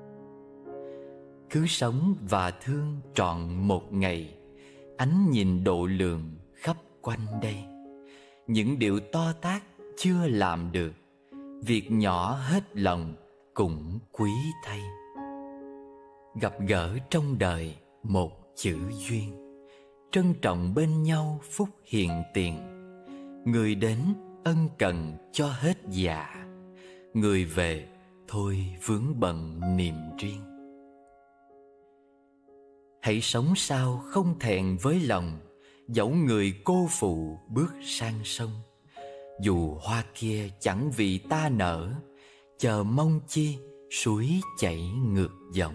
Cứ sống và thương trọn một ngày, ánh nhìn độ lượng khắp quanh đây. Những điều to tát chưa làm được, việc nhỏ hết lòng cũng quý thay. Gặp gỡ trong đời một chữ duyên, trân trọng bên nhau phúc hiền tiền. Người đến ân cần cho hết dạ, người về thôi vướng bận niềm riêng. Hãy sống sao không thẹn với lòng, dẫu người cô phụ bước sang sông. Dù hoa kia chẳng vì ta nở, chờ mong chi suối chảy ngược dòng.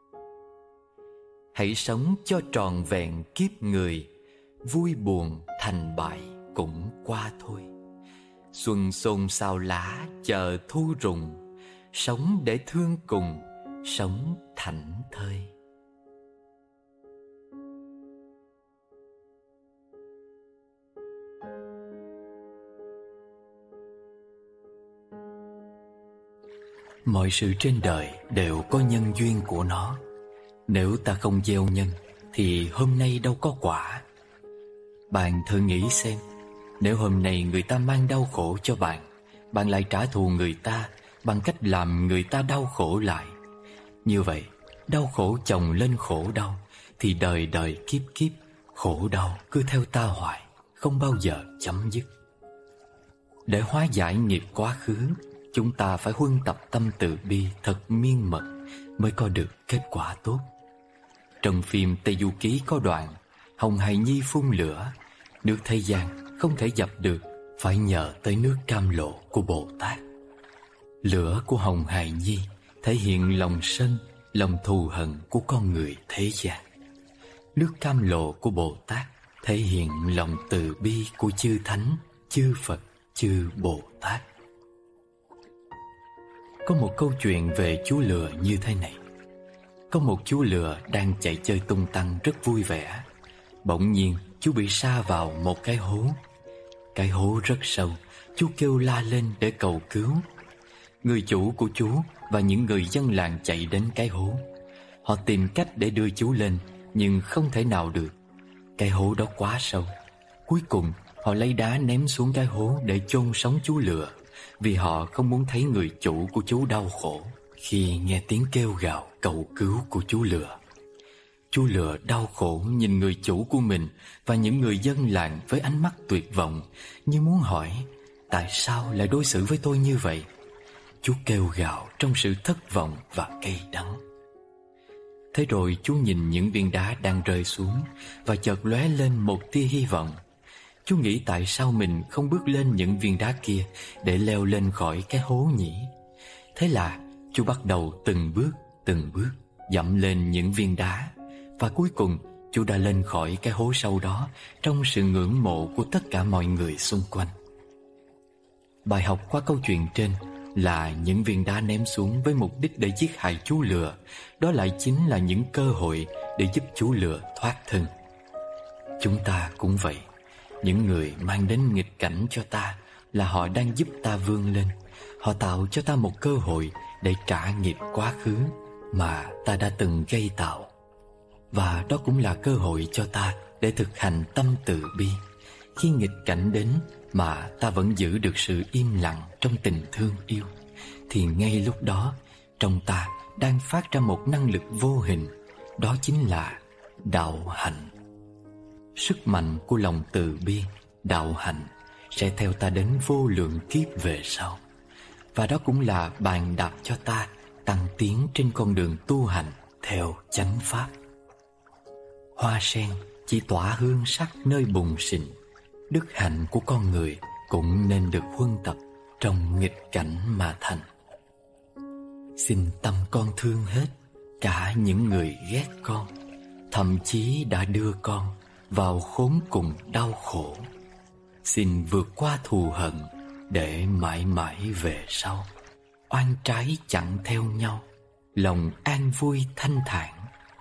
Hãy sống cho tròn vẹn kiếp người, vui buồn thành bại cũng qua thôi. Xuân xôn xao lá chờ thu rụng, sống để thương cùng, sống thảnh thơi. Mọi sự trên đời đều có nhân duyên của nó. Nếu ta không gieo nhân thì hôm nay đâu có quả. Bạn thử nghĩ xem, nếu hôm nay người ta mang đau khổ cho bạn, bạn lại trả thù người ta bằng cách làm người ta đau khổ lại. Như vậy, đau khổ chồng lên khổ đau, thì đời đời kiếp kiếp khổ đau cứ theo ta hoài, không bao giờ chấm dứt. Để hóa giải nghiệp quá khứ, chúng ta phải huân tập tâm từ bi thật miên mật mới có được kết quả tốt. Trong phim Tây Du Ký có đoạn Hồng Hài Nhi phun lửa, nước thế gian không thể dập được, phải nhờ tới nước cam lộ của Bồ Tát. Lửa của Hồng Hài Nhi thể hiện lòng sân, lòng thù hận của con người thế gian. Nước cam lộ của Bồ Tát thể hiện lòng từ bi của chư Thánh, chư Phật, chư Bồ Tát. Có một câu chuyện về chú lừa như thế này. Có một chú lừa đang chạy chơi tung tăng rất vui vẻ. Bỗng nhiên chú bị sa vào một cái hố. Cái hố rất sâu, chú kêu la lên để cầu cứu. Người chủ của chú và những người dân làng chạy đến cái hố. Họ tìm cách để đưa chú lên, nhưng không thể nào được. Cái hố đó quá sâu. Cuối cùng họ lấy đá ném xuống cái hố để chôn sống chú lừa, vì họ không muốn thấy người chủ của chú đau khổ khi nghe tiếng kêu gào cầu cứu của chú lừa. Chú lừa đau khổ nhìn người chủ của mình và những người dân làng với ánh mắt tuyệt vọng, như muốn hỏi: tại sao lại đối xử với tôi như vậy? Chú kêu gào trong sự thất vọng và cay đắng. Thế rồi chú nhìn những viên đá đang rơi xuống và chợt lóe lên một tia hy vọng. Chú nghĩ tại sao mình không bước lên những viên đá kia để leo lên khỏi cái hố nhỉ? Thế là chú bắt đầu từng bước, từng bước dẫm lên những viên đá. Và cuối cùng chú đã lên khỏi cái hố sâu đó trong sự ngưỡng mộ của tất cả mọi người xung quanh. Bài học qua câu chuyện trên là những viên đá ném xuống với mục đích để giết hại chú lừa, đó lại chính là những cơ hội để giúp chú lừa thoát thân. Chúng ta cũng vậy. Những người mang đến nghịch cảnh cho ta là họ đang giúp ta vươn lên. Họ tạo cho ta một cơ hội để trả nghiệp quá khứ mà ta đã từng gây tạo. Và đó cũng là cơ hội cho ta để thực hành tâm từ bi. Khi nghịch cảnh đến mà ta vẫn giữ được sự im lặng trong tình thương yêu, thì ngay lúc đó trong ta đang phát ra một năng lực vô hình. Đó chính là đạo hạnh. Sức mạnh của lòng từ bi, đạo hạnh sẽ theo ta đến vô lượng kiếp về sau. Và đó cũng là bàn đạp cho ta tăng tiến trên con đường tu hành theo chánh pháp. Hoa sen chỉ tỏa hương sắc nơi bùn xỉn. Đức hạnh của con người cũng nên được huân tập trong nghịch cảnh mà thành. Xin tâm con thương hết cả những người ghét con, thậm chí đã đưa con vào khốn cùng đau khổ. Xin vượt qua thù hận để mãi mãi về sau. Oan trái chẳng theo nhau, lòng an vui thanh thản.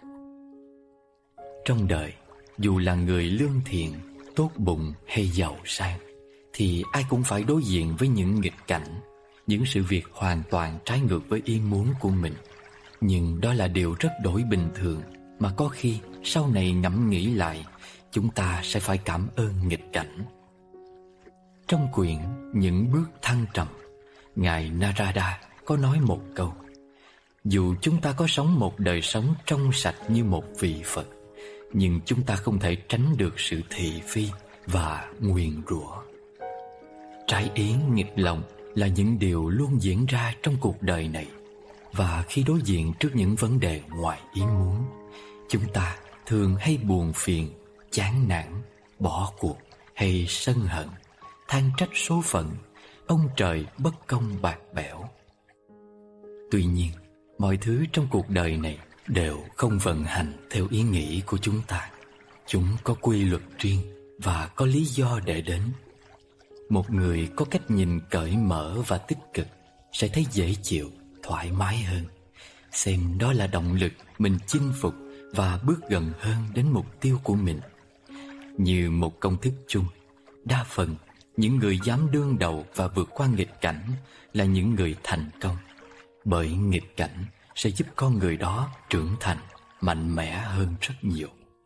Trong đời, dù là người lương thiện, tốt bụng hay giàu sang, thì ai cũng phải đối diện với những nghịch cảnh, những sự việc hoàn toàn trái ngược với ý muốn của mình. Nhưng đó là điều rất đổi bình thường, mà có khi sau này ngẫm nghĩ lại, chúng ta sẽ phải cảm ơn nghịch cảnh. Trong quyển Những Bước Thăng Trầm, Ngài Narada có nói một câu: dù chúng ta có sống một đời sống trong sạch như một vị Phật, nhưng chúng ta không thể tránh được sự thị phi và nguyền rủa. Trái ý nghịch lòng là những điều luôn diễn ra trong cuộc đời này. Và khi đối diện trước những vấn đề ngoài ý muốn, chúng ta thường hay buồn phiền, chán nản, bỏ cuộc hay sân hận, than trách số phận, ông trời bất công bạc bẽo. Tuy nhiên, mọi thứ trong cuộc đời này đều không vận hành theo ý nghĩ của chúng ta. Chúng có quy luật riêng và có lý do để đến. Một người có cách nhìn cởi mở và tích cực sẽ thấy dễ chịu, thoải mái hơn, xem đó là động lực mình chinh phục và bước gần hơn đến mục tiêu của mình. Như một công thức chung, đa phần những người dám đương đầu và vượt qua nghịch cảnh là những người thành công, bởi nghịch cảnh sẽ giúp con người đó trưởng thành, mạnh mẽ hơn rất nhiều.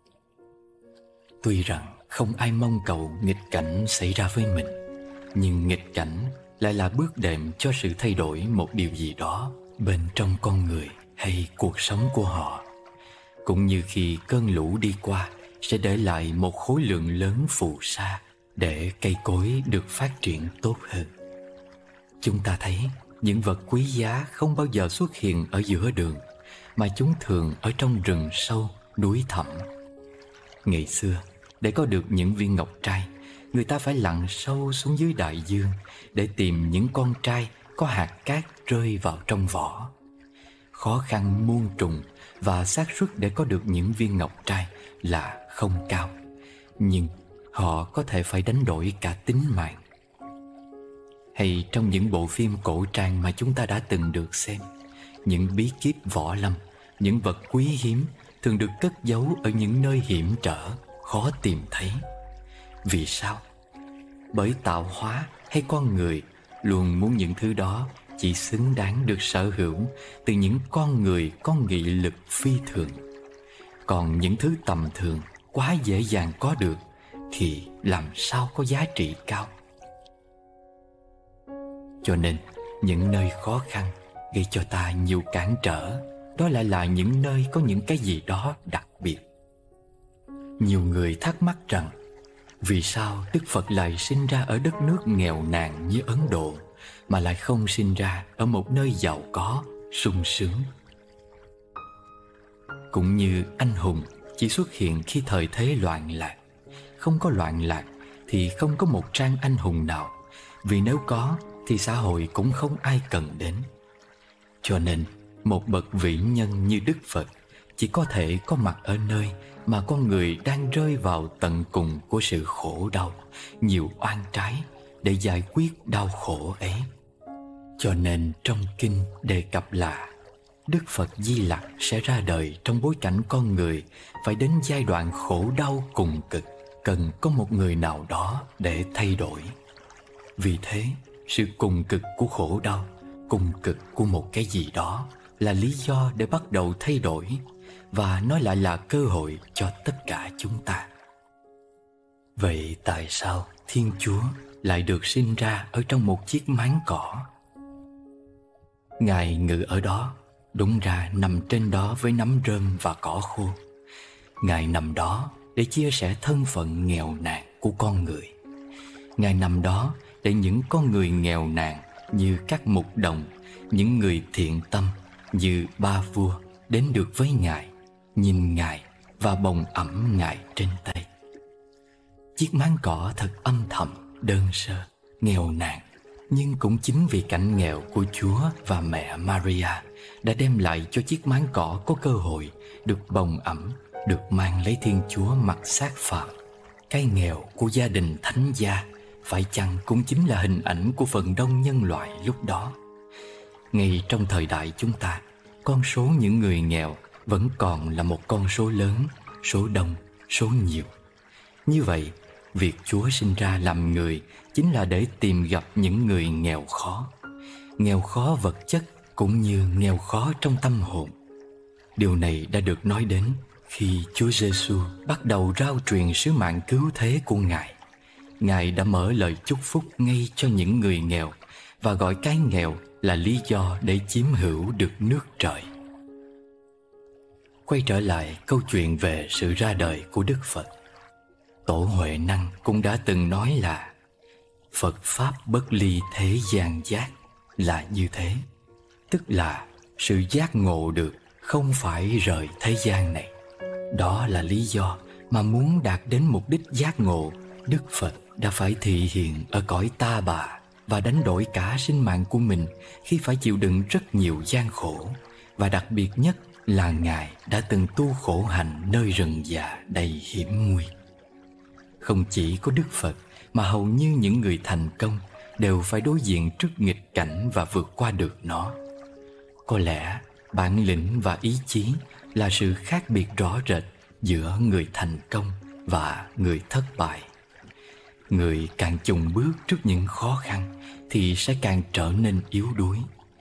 Tuy rằng không ai mong cầu nghịch cảnh xảy ra với mình, nhưng nghịch cảnh lại là bước đệm cho sự thay đổi một điều gì đó bên trong con người hay cuộc sống của họ. Cũng như khi cơn lũ đi qua sẽ để lại một khối lượng lớn phù sa để cây cối được phát triển tốt hơn. Chúng ta thấy những vật quý giá không bao giờ xuất hiện ở giữa đường, mà chúng thường ở trong rừng sâu, núi thẳm. Ngày xưa, để có được những viên ngọc trai, người ta phải lặn sâu xuống dưới đại dương để tìm những con trai có hạt cát rơi vào trong vỏ. Khó khăn muôn trùng và xác suất để có được những viên ngọc trai là không cao, nhưng họ có thể phải đánh đổi cả tính mạng. Hay trong những bộ phim cổ trang mà chúng ta đã từng được xem, những bí kíp võ lâm, những vật quý hiếm thường được cất giấu ở những nơi hiểm trở, khó tìm thấy. Vì sao? Bởi tạo hóa hay con người luôn muốn những thứ đó chỉ xứng đáng được sở hữu từ những con người có nghị lực phi thường. Còn những thứ tầm thường, quá dễ dàng có được thì làm sao có giá trị cao. Cho nên, những nơi khó khăn gây cho ta nhiều cản trở, đó lại là những nơi có những cái gì đó đặc biệt. Nhiều người thắc mắc rằng, vì sao Đức Phật lại sinh ra ở đất nước nghèo nàn như Ấn Độ, mà lại không sinh ra ở một nơi giàu có, sung sướng? Cũng như anh hùng chỉ xuất hiện khi thời thế loạn lạc. Không có loạn lạc thì không có một trang anh hùng nào, vì nếu có thì xã hội cũng không ai cần đến. Cho nên, một bậc vĩ nhân như Đức Phật chỉ có thể có mặt ở nơi mà con người đang rơi vào tận cùng của sự khổ đau, nhiều oan trái để giải quyết đau khổ ấy. Cho nên trong kinh đề cập là Đức Phật Di Lặc sẽ ra đời trong bối cảnh con người phải đến giai đoạn khổ đau cùng cực, cần có một người nào đó để thay đổi. Vì thế, sự cùng cực của khổ đau, cùng cực của một cái gì đó là lý do để bắt đầu thay đổi, và nó lại là cơ hội cho tất cả chúng ta. Vậy tại sao Thiên Chúa lại được sinh ra ở trong một chiếc máng cỏ? Ngài ngự ở đó, đúng ra nằm trên đó với nắm rơm và cỏ khô. Ngài nằm đó để chia sẻ thân phận nghèo nàn của con người. Ngài nằm đó để những con người nghèo nàn như các mục đồng, những người thiện tâm như ba vua đến được với Ngài, nhìn Ngài và bồng ẵm Ngài trên tay. Chiếc máng cỏ thật âm thầm, đơn sơ, nghèo nàn, nhưng cũng chính vì cảnh nghèo của Chúa và mẹ Maria đã đem lại cho chiếc máng cỏ có cơ hội được bồng ẵm, được mang lấy Thiên Chúa mặc xác phàm. Cái nghèo của gia đình thánh gia phải chăng cũng chính là hình ảnh của phần đông nhân loại lúc đó? Ngay trong thời đại chúng ta, con số những người nghèo vẫn còn là một con số lớn, số đông, số nhiều. Như vậy, việc Chúa sinh ra làm người chính là để tìm gặp những người nghèo khó, nghèo khó vật chất cũng như nghèo khó trong tâm hồn. Điều này đã được nói đến khi Chúa Giêsu bắt đầu rao truyền sứ mạng cứu thế của Ngài. Ngài đã mở lời chúc phúc ngay cho những người nghèo và gọi cái nghèo là lý do để chiếm hữu được nước trời. Quay trở lại câu chuyện về sự ra đời của Đức Phật, Tổ Huệ Năng cũng đã từng nói là Phật Pháp bất ly thế gian giác là như thế, tức là sự giác ngộ được không phải rời thế gian này. Đó là lý do mà muốn đạt đến mục đích giác ngộ, Đức Phật đã phải thị hiện ở cõi ta bà và đánh đổi cả sinh mạng của mình khi phải chịu đựng rất nhiều gian khổ. Và đặc biệt nhất là Ngài đã từng tu khổ hạnh nơi rừng già đầy hiểm nguy. Không chỉ có Đức Phật mà hầu như những người thành công đều phải đối diện trước nghịch cảnh và vượt qua được nó. Có lẽ bản lĩnh và ý chí là sự khác biệt rõ rệt giữa người thành công và người thất bại. Người càng chùng bước trước những khó khăn thì sẽ càng trở nên yếu đuối.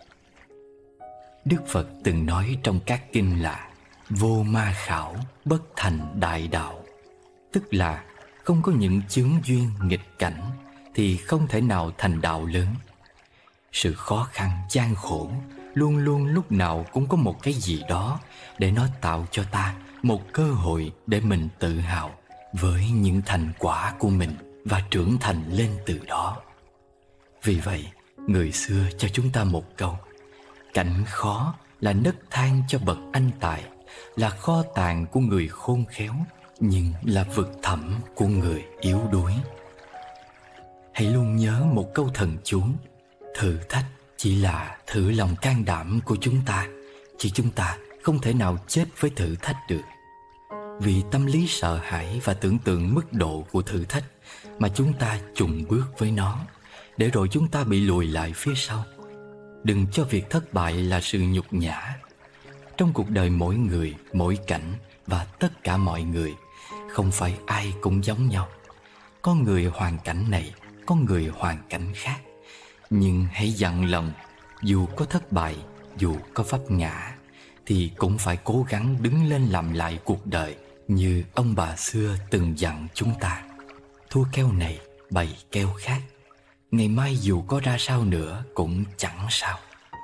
Đức Phật từng nói trong các kinh là vô ma khảo bất thành đại đạo, tức là không có những chướng duyên nghịch cảnh thì không thể nào thành đạo lớn. Sự khó khăn, gian khổ luôn luôn lúc nào cũng có một cái gì đó để nó tạo cho ta một cơ hội để mình tự hào với những thành quả của mình và trưởng thành lên từ đó. Vì vậy, người xưa cho chúng ta một câu: cảnh khó là nấc thang cho bậc anh tài, là kho tàng của người khôn khéo, nhưng là vực thẳm của người yếu đuối. Hãy luôn nhớ một câu thần chú: thử thách chỉ là thử lòng can đảm của chúng ta, chứ chúng ta không thể nào chết với thử thách được. Vì tâm lý sợ hãi và tưởng tượng mức độ của thử thách mà chúng ta chùng bước với nó, để rồi chúng ta bị lùi lại phía sau. Đừng cho việc thất bại là sự nhục nhã. Trong cuộc đời mỗi người, mỗi cảnh và tất cả mọi người, không phải ai cũng giống nhau. Có người hoàn cảnh này, có người hoàn cảnh khác. Nhưng hãy dặn lòng, dù có thất bại, dù có vấp ngã, thì cũng phải cố gắng đứng lên làm lại cuộc đời như ông bà xưa từng dặn chúng ta. Thua keo này, bày keo khác. Ngày mai dù có ra sao nữa cũng chẳng sao.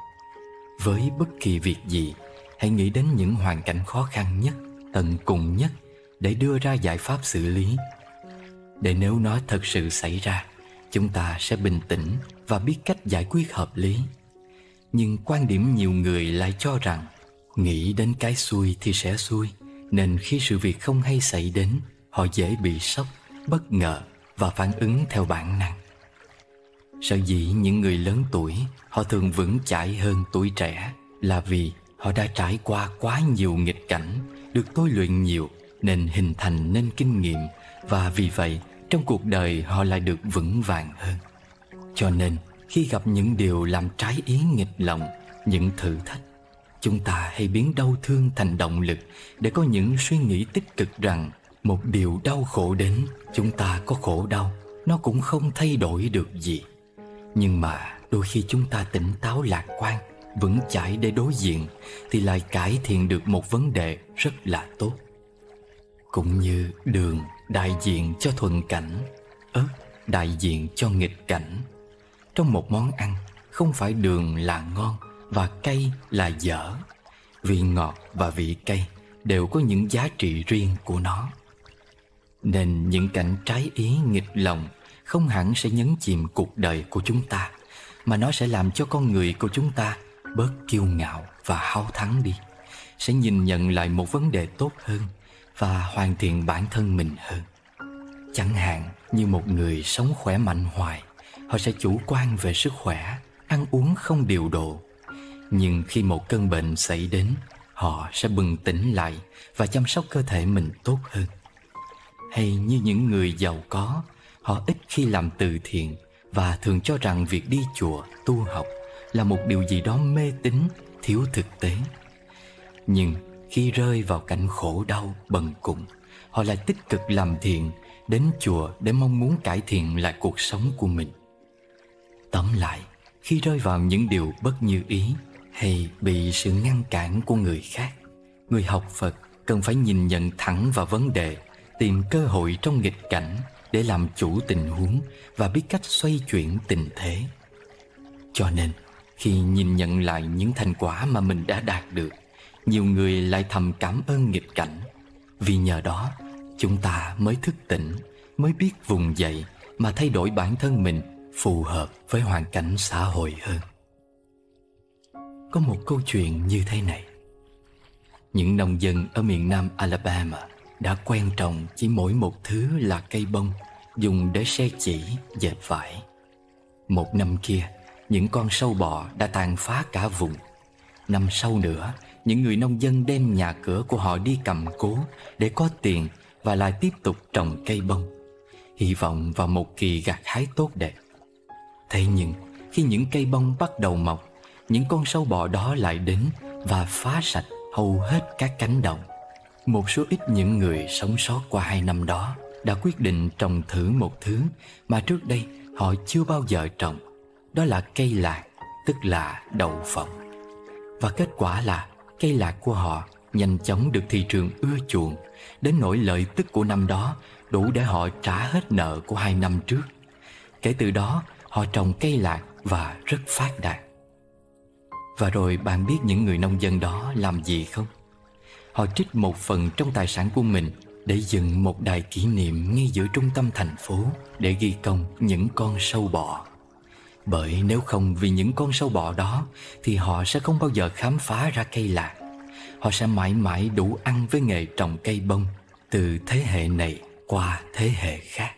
Với bất kỳ việc gì, hãy nghĩ đến những hoàn cảnh khó khăn nhất, tận cùng nhất để đưa ra giải pháp xử lý. Để nếu nó thật sự xảy ra, chúng ta sẽ bình tĩnh và biết cách giải quyết hợp lý. Nhưng quan điểm nhiều người lại cho rằng nghĩ đến cái xui thì sẽ xui, nên khi sự việc không hay xảy đến, họ dễ bị sốc, bất ngờ và phản ứng theo bản năng. Sở dĩ những người lớn tuổi họ thường vững chãi hơn tuổi trẻ là vì họ đã trải qua quá nhiều nghịch cảnh, được tôi luyện nhiều nên hình thành nên kinh nghiệm, và vì vậy trong cuộc đời họ lại được vững vàng hơn. Cho nên khi gặp những điều làm trái ý nghịch lòng, những thử thách, chúng ta hãy biến đau thương thành động lực để có những suy nghĩ tích cực rằng một điều đau khổ đến, chúng ta có khổ đau, nó cũng không thay đổi được gì. Nhưng mà đôi khi chúng ta tỉnh táo lạc quan, vững chãi để đối diện, thì lại cải thiện được một vấn đề rất là tốt. Cũng như đường đại diện cho thuận cảnh, ớt đại diện cho nghịch cảnh. Trong một món ăn, không phải đường là ngon và cay là dở. Vị ngọt và vị cay đều có những giá trị riêng của nó. Nên những cảnh trái ý nghịch lòng không hẳn sẽ nhấn chìm cuộc đời của chúng ta, mà nó sẽ làm cho con người của chúng ta bớt kiêu ngạo và háo thắng đi, sẽ nhìn nhận lại một vấn đề tốt hơn và hoàn thiện bản thân mình hơn. Chẳng hạn như một người sống khỏe mạnh hoài, họ sẽ chủ quan về sức khỏe, ăn uống không điều độ. Nhưng khi một cơn bệnh xảy đến, họ sẽ bừng tỉnh lại và chăm sóc cơ thể mình tốt hơn. Hay như những người giàu có, họ ít khi làm từ thiện và thường cho rằng việc đi chùa, tu học là một điều gì đó mê tín, thiếu thực tế. Nhưng khi rơi vào cảnh khổ đau, bần cùng, họ lại tích cực làm thiện, đến chùa để mong muốn cải thiện lại cuộc sống của mình. Tóm lại, khi rơi vào những điều bất như ý hay bị sự ngăn cản của người khác, người học Phật cần phải nhìn nhận thẳng vào vấn đề, tìm cơ hội trong nghịch cảnh để làm chủ tình huống và biết cách xoay chuyển tình thế. Cho nên, khi nhìn nhận lại những thành quả mà mình đã đạt được, nhiều người lại thầm cảm ơn nghịch cảnh. Vì nhờ đó, chúng ta mới thức tỉnh, mới biết vùng dậy mà thay đổi bản thân mình phù hợp với hoàn cảnh xã hội hơn. Có một câu chuyện như thế này. Những nông dân ở miền nam Alabama đã quen trồng chỉ mỗi một thứ là cây bông dùng để se chỉ, dệt vải. Một năm kia, những con sâu bọ đã tàn phá cả vùng. Năm sau nữa, những người nông dân đem nhà cửa của họ đi cầm cố để có tiền và lại tiếp tục trồng cây bông, hy vọng vào một kỳ gặt hái tốt đẹp. Thế nhưng, khi những cây bông bắt đầu mọc, những con sâu bọ đó lại đến và phá sạch hầu hết các cánh đồng. Một số ít những người sống sót qua hai năm đó đã quyết định trồng thử một thứ mà trước đây họ chưa bao giờ trồng. Đó là cây lạc, tức là đậu phộng. Và kết quả là cây lạc của họ nhanh chóng được thị trường ưa chuộng, đến nỗi lợi tức của năm đó đủ để họ trả hết nợ của hai năm trước. Kể từ đó, họ trồng cây lạc và rất phát đạt. Và rồi bạn biết những người nông dân đó làm gì không? Họ trích một phần trong tài sản của mình để dựng một đài kỷ niệm ngay giữa trung tâm thành phố để ghi công những con sâu bọ. Bởi nếu không vì những con sâu bọ đó thì họ sẽ không bao giờ khám phá ra cây lạc. Họ sẽ mãi mãi đủ ăn với nghề trồng cây bông từ thế hệ này qua thế hệ khác.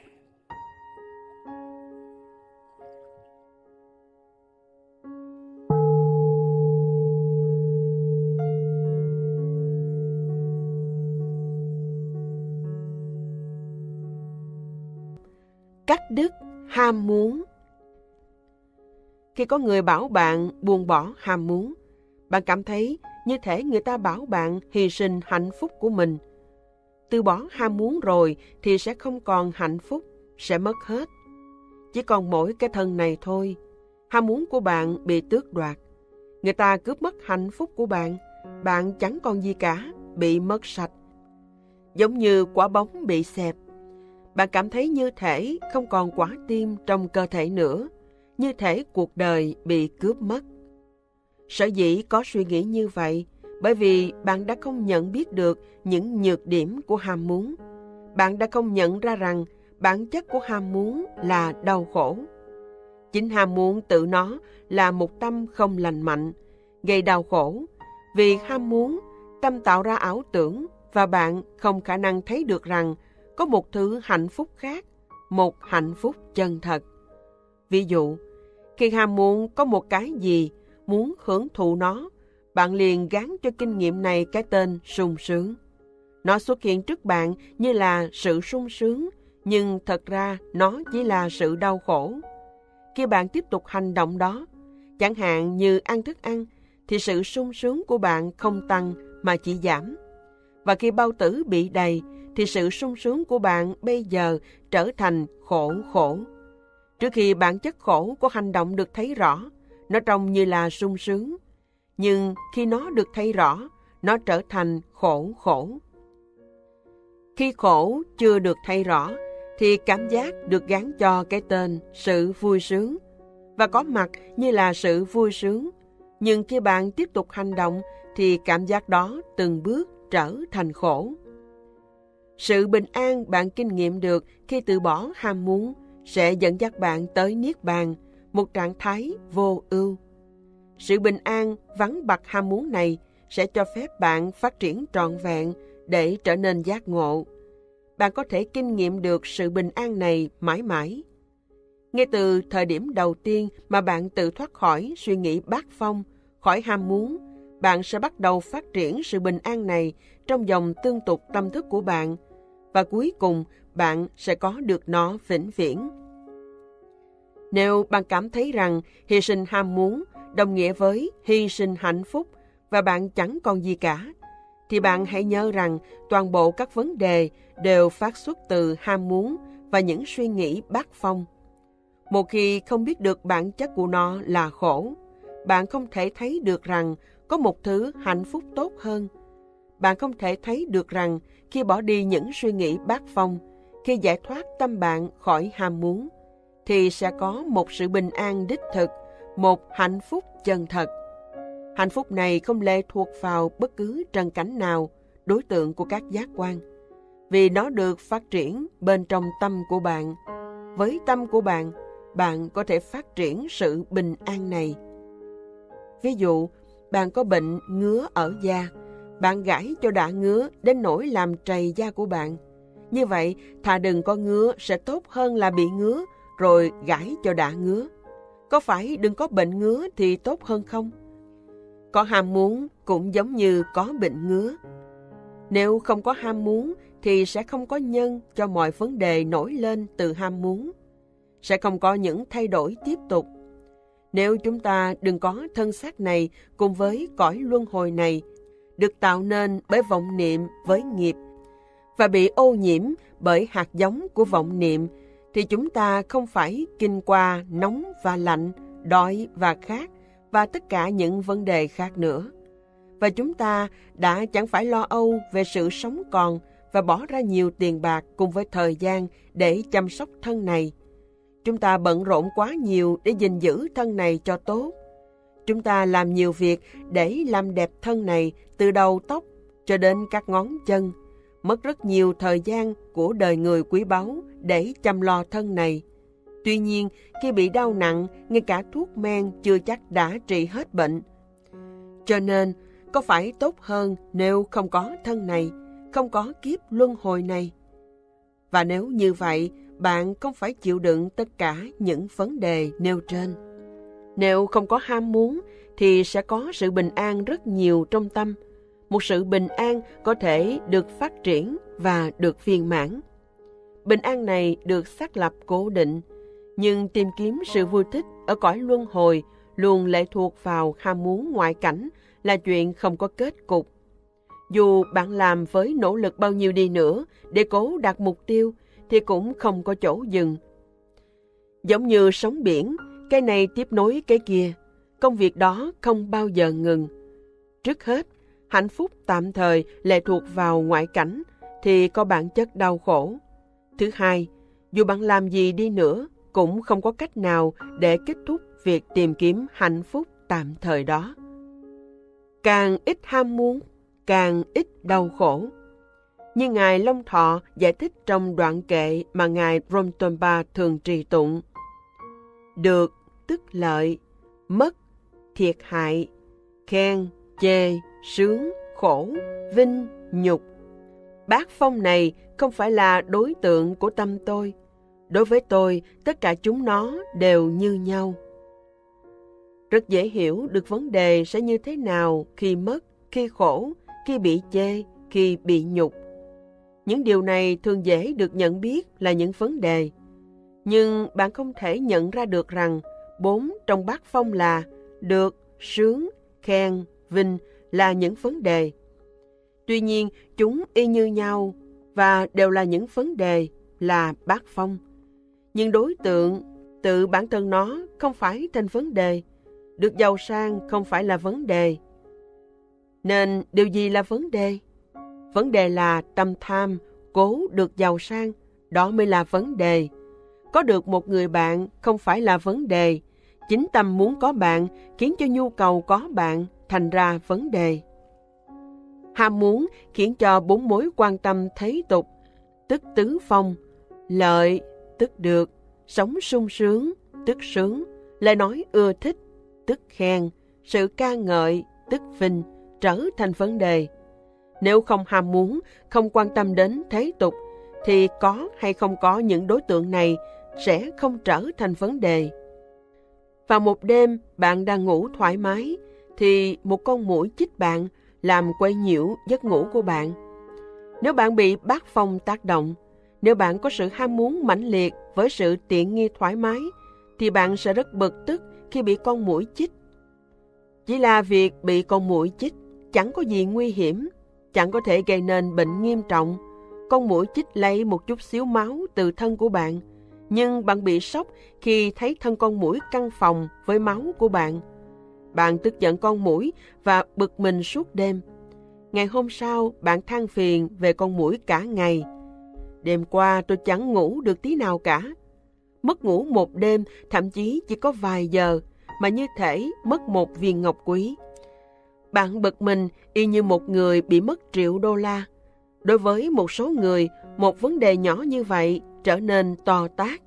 Cắt đứt ham muốn. Khi có người bảo bạn buông bỏ ham muốn, bạn cảm thấy như thể người ta bảo bạn hy sinh hạnh phúc của mình. Từ bỏ ham muốn rồi thì sẽ không còn hạnh phúc, sẽ mất hết. Chỉ còn mỗi cái thân này thôi. Ham muốn của bạn bị tước đoạt. Người ta cướp mất hạnh phúc của bạn, bạn chẳng còn gì cả, bị mất sạch. Giống như quả bóng bị xẹp. Bạn cảm thấy như thể không còn quả tim trong cơ thể nữa, như thể cuộc đời bị cướp mất. Sở dĩ có suy nghĩ như vậy, bởi vì bạn đã không nhận biết được những nhược điểm của ham muốn. Bạn đã không nhận ra rằng bản chất của ham muốn là đau khổ. Chính ham muốn tự nó là một tâm không lành mạnh, gây đau khổ. Vì ham muốn, tâm tạo ra ảo tưởng và bạn không khả năng thấy được rằng có một thứ hạnh phúc khác, một hạnh phúc chân thật. Ví dụ, khi ham muốn có một cái gì, muốn hưởng thụ nó, bạn liền gán cho kinh nghiệm này cái tên sung sướng. Nó xuất hiện trước bạn như là sự sung sướng, nhưng thật ra nó chỉ là sự đau khổ. Khi bạn tiếp tục hành động đó, chẳng hạn như ăn thức ăn, thì sự sung sướng của bạn không tăng mà chỉ giảm. Và khi bao tử bị đầy, thì sự sung sướng của bạn bây giờ trở thành khổ khổ. Trước khi bản chất khổ của hành động được thấy rõ, nó trông như là sung sướng. Nhưng khi nó được thấy rõ, nó trở thành khổ khổ. Khi khổ chưa được thấy rõ, thì cảm giác được gán cho cái tên sự vui sướng, và có mặt như là sự vui sướng. Nhưng khi bạn tiếp tục hành động, thì cảm giác đó từng bước trở thành khổ. Sự bình an bạn kinh nghiệm được khi từ bỏ ham muốn sẽ dẫn dắt bạn tới Niết Bàn, một trạng thái vô ưu. Sự bình an vắng bặt ham muốn này sẽ cho phép bạn phát triển trọn vẹn để trở nên giác ngộ. Bạn có thể kinh nghiệm được sự bình an này mãi mãi. Ngay từ thời điểm đầu tiên mà bạn tự thoát khỏi suy nghĩ bát phong, khỏi ham muốn, bạn sẽ bắt đầu phát triển sự bình an này trong dòng tương tục tâm thức của bạn, và cuối cùng bạn sẽ có được nó vĩnh viễn. Nếu bạn cảm thấy rằng hy sinh ham muốn đồng nghĩa với hy sinh hạnh phúc và bạn chẳng còn gì cả, thì bạn hãy nhớ rằng toàn bộ các vấn đề đều phát xuất từ ham muốn và những suy nghĩ bát phong. Một khi không biết được bản chất của nó là khổ, bạn không thể thấy được rằng có một thứ hạnh phúc tốt hơn. Bạn không thể thấy được rằng khi bỏ đi những suy nghĩ bát phong, khi giải thoát tâm bạn khỏi ham muốn, thì sẽ có một sự bình an đích thực, một hạnh phúc chân thật. Hạnh phúc này không lệ thuộc vào bất cứ trần cảnh nào, đối tượng của các giác quan, vì nó được phát triển bên trong tâm của bạn. Với tâm của bạn, bạn có thể phát triển sự bình an này. Ví dụ, bạn có bệnh ngứa ở da, bạn gãi cho đã ngứa đến nỗi làm trầy da của bạn. Như vậy, thà đừng có ngứa sẽ tốt hơn là bị ngứa rồi gãi cho đã ngứa. Có phải đừng có bệnh ngứa thì tốt hơn không? Có ham muốn cũng giống như có bệnh ngứa. Nếu không có ham muốn thì sẽ không có nhân cho mọi vấn đề nổi lên từ ham muốn. Sẽ không có những thay đổi tiếp tục. Nếu chúng ta đừng có thân xác này cùng với cõi luân hồi này, được tạo nên bởi vọng niệm với nghiệp, và bị ô nhiễm bởi hạt giống của vọng niệm, thì chúng ta không phải kinh qua nóng và lạnh, đói và khát, và tất cả những vấn đề khác nữa. Và chúng ta đã chẳng phải lo âu về sự sống còn và bỏ ra nhiều tiền bạc cùng với thời gian để chăm sóc thân này. Chúng ta bận rộn quá nhiều để gìn giữ thân này cho tốt. Chúng ta làm nhiều việc để làm đẹp thân này từ đầu tóc cho đến các ngón chân, mất rất nhiều thời gian của đời người quý báu để chăm lo thân này. Tuy nhiên, khi bị đau nặng, ngay cả thuốc men chưa chắc đã trị hết bệnh. Cho nên, có phải tốt hơn nếu không có thân này, không có kiếp luân hồi này? Và nếu như vậy, bạn không phải chịu đựng tất cả những vấn đề nêu trên. Nếu không có ham muốn, thì sẽ có sự bình an rất nhiều trong tâm. Một sự bình an có thể được phát triển và được viên mãn. Bình an này được xác lập cố định, nhưng tìm kiếm sự vui thích ở cõi luân hồi luôn lệ thuộc vào ham muốn ngoại cảnh là chuyện không có kết cục. Dù bạn làm với nỗ lực bao nhiêu đi nữa để cố đạt mục tiêu, thì cũng không có chỗ dừng. Giống như sóng biển, cái này tiếp nối cái kia, công việc đó không bao giờ ngừng. Trước hết, hạnh phúc tạm thời lệ thuộc vào ngoại cảnh thì có bản chất đau khổ. Thứ hai, dù bạn làm gì đi nữa, cũng không có cách nào để kết thúc việc tìm kiếm hạnh phúc tạm thời đó. Càng ít ham muốn, càng ít đau khổ. Như Ngài Long Thọ giải thích trong đoạn kệ mà Ngài Rontompa thường trì tụng. Được, tức lợi, mất, thiệt hại, khen, chê, sướng, khổ, vinh, nhục. Bát phong này không phải là đối tượng của tâm tôi. Đối với tôi, tất cả chúng nó đều như nhau. Rất dễ hiểu được vấn đề sẽ như thế nào khi mất, khi khổ, khi bị chê, khi bị nhục. Những điều này thường dễ được nhận biết là những vấn đề. Nhưng bạn không thể nhận ra được rằng bốn trong bát phong là được, sướng, khen, vinh là những vấn đề. Tuy nhiên, chúng y như nhau và đều là những vấn đề, là bát phong. Nhưng đối tượng, tự bản thân nó không phải thành vấn đề. Được giàu sang không phải là vấn đề. Nên điều gì là vấn đề? Vấn đề là tâm tham, cố được giàu sang, đó mới là vấn đề. Có được một người bạn không phải là vấn đề. Chính tâm muốn có bạn khiến cho nhu cầu có bạn thành ra vấn đề. Ham muốn khiến cho bốn mối quan tâm thế tục, tức tứ phong, lợi, tức được, sống sung sướng, tức sướng, lời nói ưa thích, tức khen, sự ca ngợi, tức vinh, trở thành vấn đề. Nếu không ham muốn, không quan tâm đến thế tục, thì có hay không có những đối tượng này sẽ không trở thành vấn đề. Vào một đêm bạn đang ngủ thoải mái, thì một con muỗi chích bạn làm quấy nhiễu giấc ngủ của bạn. Nếu bạn bị bát phong tác động, nếu bạn có sự ham muốn mãnh liệt với sự tiện nghi thoải mái, thì bạn sẽ rất bực tức khi bị con muỗi chích. Chỉ là việc bị con muỗi chích chẳng có gì nguy hiểm, chẳng có thể gây nên bệnh nghiêm trọng. Con muỗi chích lấy một chút xíu máu từ thân của bạn, nhưng bạn bị sốc khi thấy thân con muỗi căng phòng với máu của bạn. Bạn tức giận con muỗi và bực mình suốt đêm. Ngày hôm sau, bạn than phiền về con muỗi cả ngày. Đêm qua tôi chẳng ngủ được tí nào cả. Mất ngủ một đêm, thậm chí chỉ có vài giờ, mà như thể mất một viên ngọc quý. Bạn bực mình y như một người bị mất triệu đô la. Đối với một số người, một vấn đề nhỏ như vậy trở nên to tát.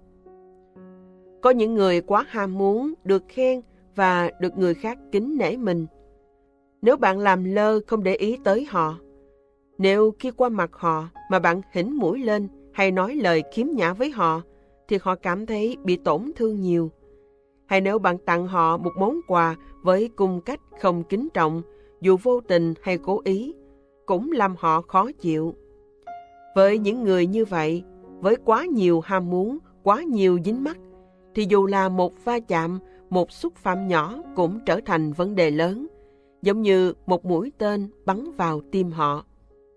Có những người quá ham muốn được khen và được người khác kính nể mình. Nếu bạn làm lơ không để ý tới họ, nếu khi qua mặt họ mà bạn hỉnh mũi lên hay nói lời khiếm nhã với họ, thì họ cảm thấy bị tổn thương nhiều. Hay nếu bạn tặng họ một món quà với cung cách không kính trọng, dù vô tình hay cố ý, cũng làm họ khó chịu. Với những người như vậy, với quá nhiều ham muốn, quá nhiều dính mắc, thì dù là một va chạm, một xúc phạm nhỏ cũng trở thành vấn đề lớn, giống như một mũi tên bắn vào tim họ.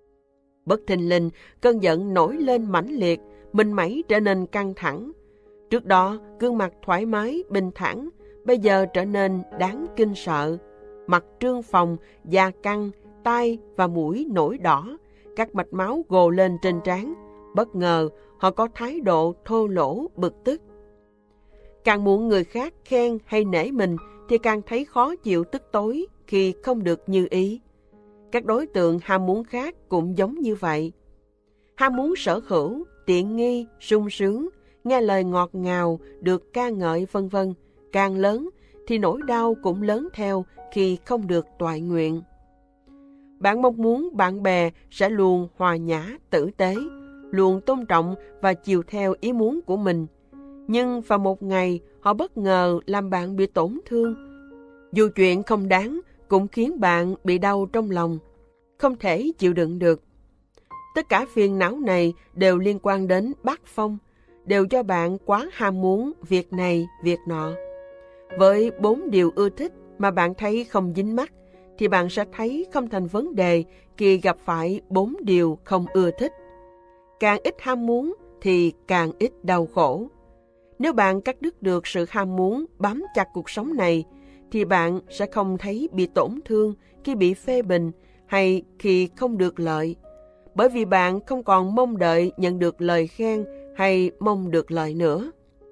Bất thình lình, cơn giận nổi lên mãnh liệt, mình mẩy trở nên căng thẳng. Trước đó, gương mặt thoải mái, bình thản, bây giờ trở nên đáng kinh sợ. Mặt trương phồng, da căng, tai và mũi nổi đỏ, các mạch máu gồ lên trên trán. Bất ngờ, họ có thái độ thô lỗ, bực tức. Càng muốn người khác khen hay nể mình, thì càng thấy khó chịu tức tối khi không được như ý. Các đối tượng ham muốn khác cũng giống như vậy. Ham muốn sở hữu, tiện nghi, sung sướng, nghe lời ngọt ngào, được ca ngợi vân vân, càng lớn thì nỗi đau cũng lớn theo khi không được toại nguyện. Bạn mong muốn bạn bè sẽ luôn hòa nhã, tử tế, luôn tôn trọng và chiều theo ý muốn của mình. Nhưng vào một ngày, họ bất ngờ làm bạn bị tổn thương. Dù chuyện không đáng, cũng khiến bạn bị đau trong lòng, không thể chịu đựng được. Tất cả phiền não này đều liên quan đến bát phong, đều do bạn quá ham muốn việc này, việc nọ. Với bốn điều ưa thích mà bạn thấy không dính mắc, thì bạn sẽ thấy không thành vấn đề khi gặp phải bốn điều không ưa thích. Càng ít ham muốn thì càng ít đau khổ. Nếu bạn cắt đứt được sự ham muốn bám chặt cuộc sống này, thì bạn sẽ không thấy bị tổn thương khi bị phê bình hay khi không được lợi, bởi vì bạn không còn mong đợi nhận được lời khen hay mong được lợi nữa.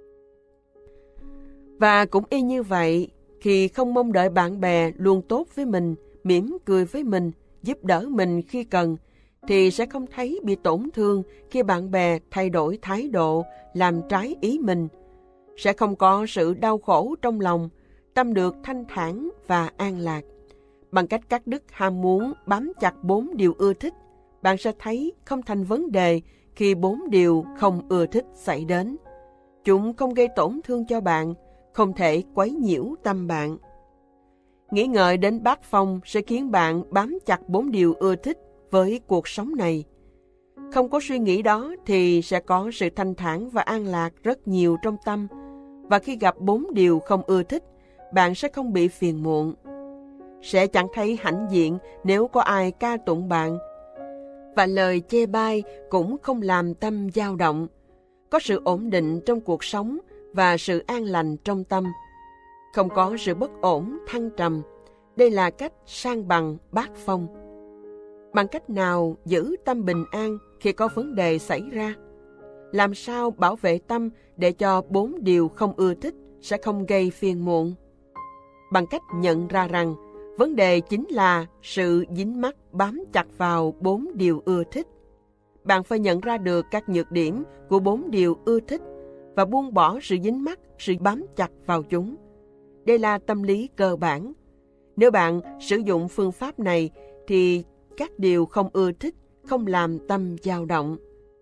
Và cũng y như vậy, khi không mong đợi bạn bè luôn tốt với mình, mỉm cười với mình, giúp đỡ mình khi cần, thì sẽ không thấy bị tổn thương khi bạn bè thay đổi thái độ, làm trái ý mình. Sẽ không có sự đau khổ trong lòng, tâm được thanh thản và an lạc. Bằng cách cắt đứt ham muốn bám chặt bốn điều ưa thích, bạn sẽ thấy không thành vấn đề khi bốn điều không ưa thích xảy đến. Chúng không gây tổn thương cho bạn, không thể quấy nhiễu tâm bạn. Nghĩ ngợi đến bát phong sẽ khiến bạn bám chặt bốn điều ưa thích với cuộc sống này. Không có suy nghĩ đó thì sẽ có sự thanh thản và an lạc rất nhiều trong tâm. Và khi gặp bốn điều không ưa thích, bạn sẽ không bị phiền muộn. Sẽ chẳng thấy hãnh diện nếu có ai ca tụng bạn. Và lời chê bai cũng không làm tâm dao động. Có sự ổn định trong cuộc sống và sự an lành trong tâm. Không có sự bất ổn, thăng trầm. Đây là cách sang bằng bát phong. Bằng cách nào giữ tâm bình an khi có vấn đề xảy ra? Làm sao bảo vệ tâm để cho bốn điều không ưa thích sẽ không gây phiền muộn? Bằng cách nhận ra rằng vấn đề chính là sự dính mắc bám chặt vào bốn điều ưa thích. Bạn phải nhận ra được các nhược điểm của bốn điều ưa thích và buông bỏ sự dính mắc, sự bám chặt vào chúng. Đây là tâm lý cơ bản. Nếu bạn sử dụng phương pháp này thì các điều không ưa thích không làm tâm dao động.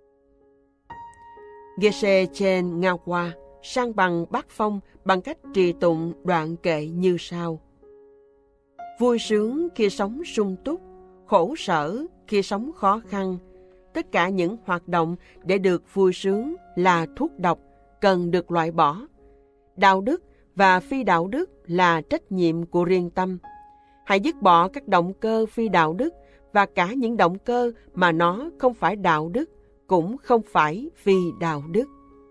Geshe Chen Ngawa sang bằng bát phong bằng cách trì tụng đoạn kệ như sau. Vui sướng khi sống sung túc, khổ sở khi sống khó khăn. Tất cả những hoạt động để được vui sướng là thuốc độc, cần được loại bỏ. Đạo đức và phi đạo đức là trách nhiệm của riêng tâm. Hãy dứt bỏ các động cơ phi đạo đức và cả những động cơ mà nó không phải đạo đức, cũng không phải phi đạo đức.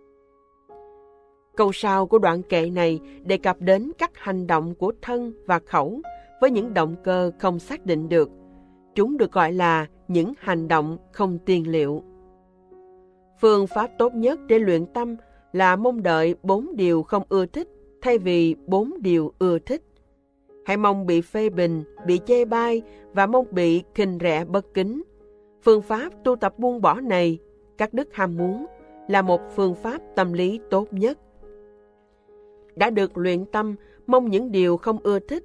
Câu sau của đoạn kệ này đề cập đến các hành động của thân và khẩu với những động cơ không xác định được. Chúng được gọi là những hành động không tiên liệu. Phương pháp tốt nhất để luyện tâm là mong đợi bốn điều không ưa thích thay vì bốn điều ưa thích. Hãy mong bị phê bình, bị chê bai và mong bị khinh rẻ bất kính. Phương pháp tu tập buông bỏ này, cắt đứt ham muốn, là một phương pháp tâm lý tốt nhất. Đã được luyện tâm, mong những điều không ưa thích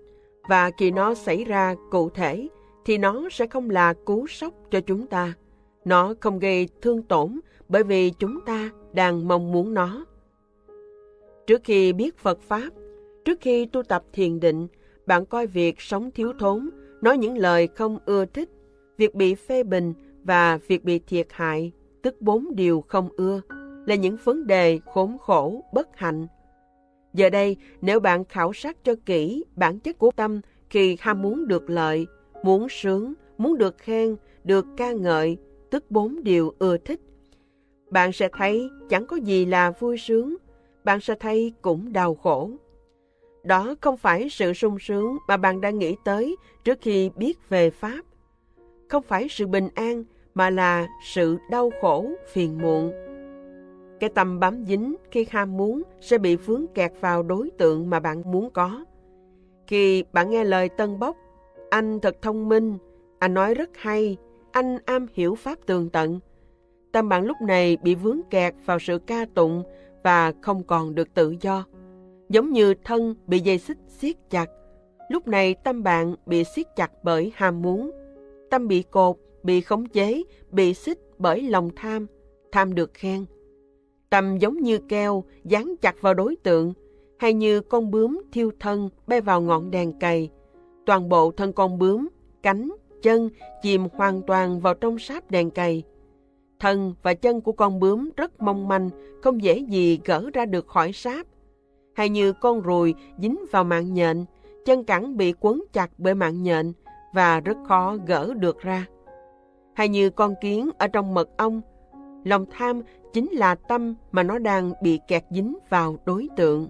Và khi nó xảy ra cụ thể, thì nó sẽ không là cú sốc cho chúng ta. Nó không gây thương tổn bởi vì chúng ta đang mong muốn nó. Trước khi biết Phật Pháp, trước khi tu tập thiền định, bạn coi việc sống thiếu thốn, nói những lời không ưa thích, việc bị phê bình và việc bị thiệt hại, tức bốn điều không ưa, là những vấn đề khốn khổ, bất hạnh. Giờ đây, nếu bạn khảo sát cho kỹ bản chất của tâm khi ham muốn được lợi, muốn sướng, muốn được khen, được ca ngợi, tức bốn điều ưa thích, bạn sẽ thấy chẳng có gì là vui sướng, bạn sẽ thấy cũng đau khổ. Đó không phải sự sung sướng mà bạn đang nghĩ tới trước khi biết về Pháp. Không phải sự bình an mà là sự đau khổ, phiền muộn. Cái tâm bám dính khi ham muốn sẽ bị vướng kẹt vào đối tượng mà bạn muốn có. Khi bạn nghe lời tân bốc, anh thật thông minh, anh nói rất hay, anh am hiểu Pháp tường tận, tâm bạn lúc này bị vướng kẹt vào sự ca tụng và không còn được tự do. Giống như thân bị dây xích siết chặt, lúc này tâm bạn bị siết chặt bởi ham muốn. Tâm bị cột, bị khống chế, bị xích bởi lòng tham, tham được khen. Tâm giống như keo dán chặt vào đối tượng, hay như con bướm thiêu thân bay vào ngọn đèn cày. Toàn bộ thân con bướm, cánh, chân chìm hoàn toàn vào trong sáp đèn cày. Thân và chân của con bướm rất mong manh, không dễ gì gỡ ra được khỏi sáp. Hay như con ruồi dính vào mạng nhện, chân cẳng bị quấn chặt bởi mạng nhện và rất khó gỡ được ra. Hay như con kiến ở trong mật ong, lòng tham chính là tâm mà nó đang bị kẹt dính vào đối tượng.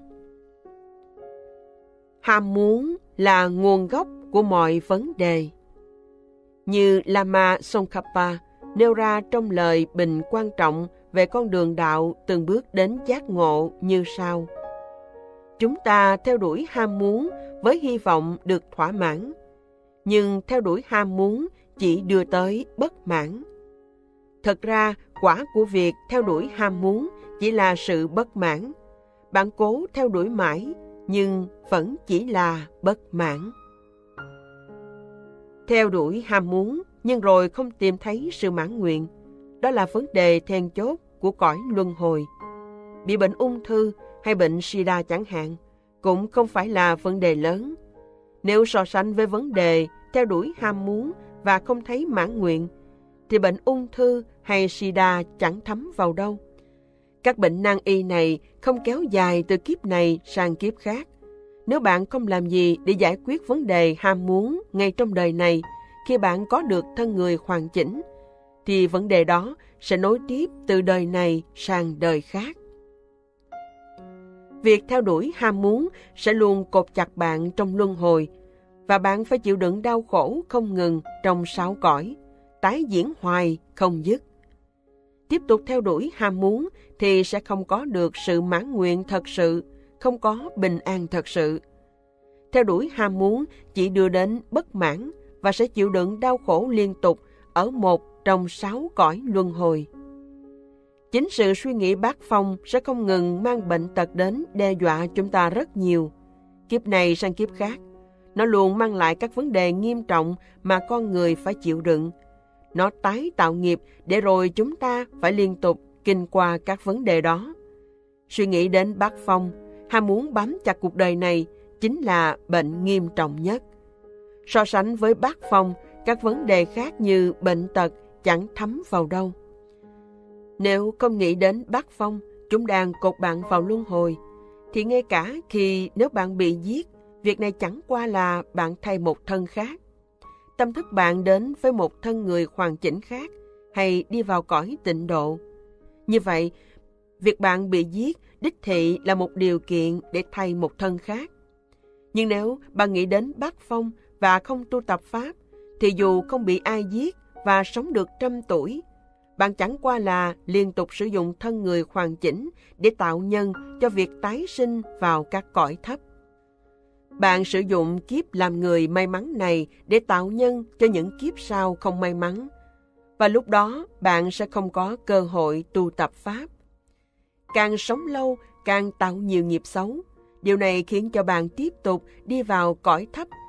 Ham muốn là nguồn gốc của mọi vấn đề. Như Lama Tsongkhapa nêu ra trong lời bình quan trọng về con đường đạo từng bước đến giác ngộ như sau. Chúng ta theo đuổi ham muốn với hy vọng được thỏa mãn, nhưng theo đuổi ham muốn chỉ đưa tới bất mãn. Thật ra, quả của việc theo đuổi ham muốn chỉ là sự bất mãn. Bạn cố theo đuổi mãi, nhưng vẫn chỉ là bất mãn. Theo đuổi ham muốn, nhưng rồi không tìm thấy sự mãn nguyện. Đó là vấn đề then chốt của cõi luân hồi. Bị bệnh ung thư hay bệnh sida chẳng hạn, cũng không phải là vấn đề lớn. Nếu so sánh với vấn đề theo đuổi ham muốn và không thấy mãn nguyện, thì bệnh ung thư hay sida chẳng thấm vào đâu. Các bệnh nan y này không kéo dài từ kiếp này sang kiếp khác. Nếu bạn không làm gì để giải quyết vấn đề ham muốn ngay trong đời này, khi bạn có được thân người hoàn chỉnh, thì vấn đề đó sẽ nối tiếp từ đời này sang đời khác. Việc theo đuổi ham muốn sẽ luôn cột chặt bạn trong luân hồi, và bạn phải chịu đựng đau khổ không ngừng trong sáu cõi, tái diễn hoài không dứt. Tiếp tục theo đuổi ham muốn thì sẽ không có được sự mãn nguyện thật sự, không có bình an thật sự. Theo đuổi ham muốn chỉ đưa đến bất mãn và sẽ chịu đựng đau khổ liên tục ở một trong sáu cõi luân hồi. Chính sự suy nghĩ bát phong sẽ không ngừng mang bệnh tật đến đe dọa chúng ta rất nhiều. Kiếp này sang kiếp khác, nó luôn mang lại các vấn đề nghiêm trọng mà con người phải chịu đựng. Nó tái tạo nghiệp để rồi chúng ta phải liên tục kinh qua các vấn đề đó. Suy nghĩ đến bát phong, ham muốn bám chặt cuộc đời này chính là bệnh nghiêm trọng nhất. So sánh với bát phong, các vấn đề khác như bệnh tật chẳng thấm vào đâu. Nếu không nghĩ đến bát phong, chúng đang cột bạn vào luân hồi, thì ngay cả khi nếu bạn bị giết, việc này chẳng qua là bạn thay một thân khác. Tâm thức bạn đến với một thân người hoàn chỉnh khác, hay đi vào cõi tịnh độ. Như vậy, việc bạn bị giết đích thị là một điều kiện để thay một thân khác. Nhưng nếu bạn nghĩ đến bát phong và không tu tập Pháp, thì dù không bị ai giết và sống được trăm tuổi, bạn chẳng qua là liên tục sử dụng thân người hoàn chỉnh để tạo nhân cho việc tái sinh vào các cõi thấp. Bạn sử dụng kiếp làm người may mắn này để tạo nhân cho những kiếp sau không may mắn, và lúc đó bạn sẽ không có cơ hội tu tập Pháp. Càng sống lâu, càng tạo nhiều nghiệp xấu. Điều này khiến cho bạn tiếp tục đi vào cõi thấp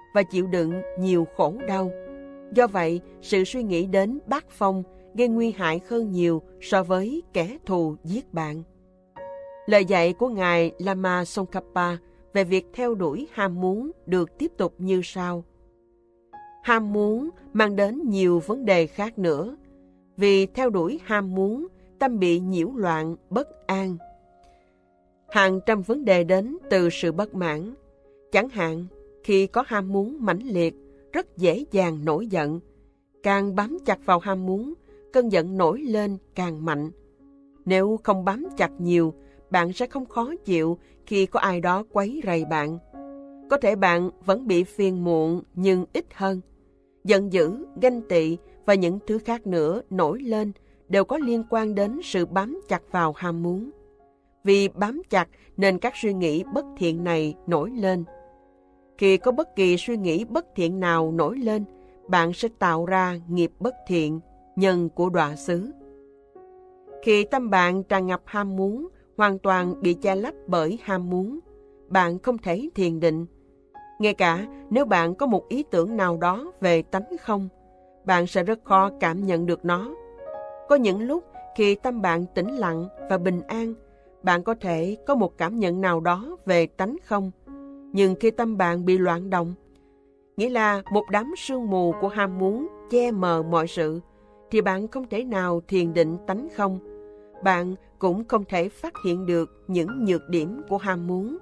và chịu đựng nhiều khổ đau. Do vậy, sự suy nghĩ đến bát phong gây nguy hại hơn nhiều so với kẻ thù giết bạn. Lời dạy của Ngài Lama Tsongkhapa về việc theo đuổi ham muốn được tiếp tục như sau. Ham muốn mang đến nhiều vấn đề khác nữa. Vì theo đuổi ham muốn, tâm bị nhiễu loạn, bất an. Hàng trăm vấn đề đến từ sự bất mãn. Chẳng hạn, khi có ham muốn mãnh liệt, rất dễ dàng nổi giận. Càng bám chặt vào ham muốn, cơn giận nổi lên càng mạnh. Nếu không bám chặt nhiều, bạn sẽ không khó chịu khi có ai đó quấy rầy bạn. Có thể bạn vẫn bị phiền muộn nhưng ít hơn. Giận dữ, ganh tị và những thứ khác nữa nổi lên đều có liên quan đến sự bám chặt vào ham muốn. Vì bám chặt nên các suy nghĩ bất thiện này nổi lên. Khi có bất kỳ suy nghĩ bất thiện nào nổi lên, bạn sẽ tạo ra nghiệp bất thiện, nhân của đọa xứ. Khi tâm bạn tràn ngập ham muốn, hoàn toàn bị che lấp bởi ham muốn, bạn không thể thiền định. Ngay cả nếu bạn có một ý tưởng nào đó về tánh không, bạn sẽ rất khó cảm nhận được nó. Có những lúc khi tâm bạn tĩnh lặng và bình an, bạn có thể có một cảm nhận nào đó về tánh không. Nhưng khi tâm bạn bị loạn động, nghĩa là một đám sương mù của ham muốn che mờ mọi sự, thì bạn không thể nào thiền định tánh không. Bạn cũng không thể phát hiện được những nhược điểm của ham muốn.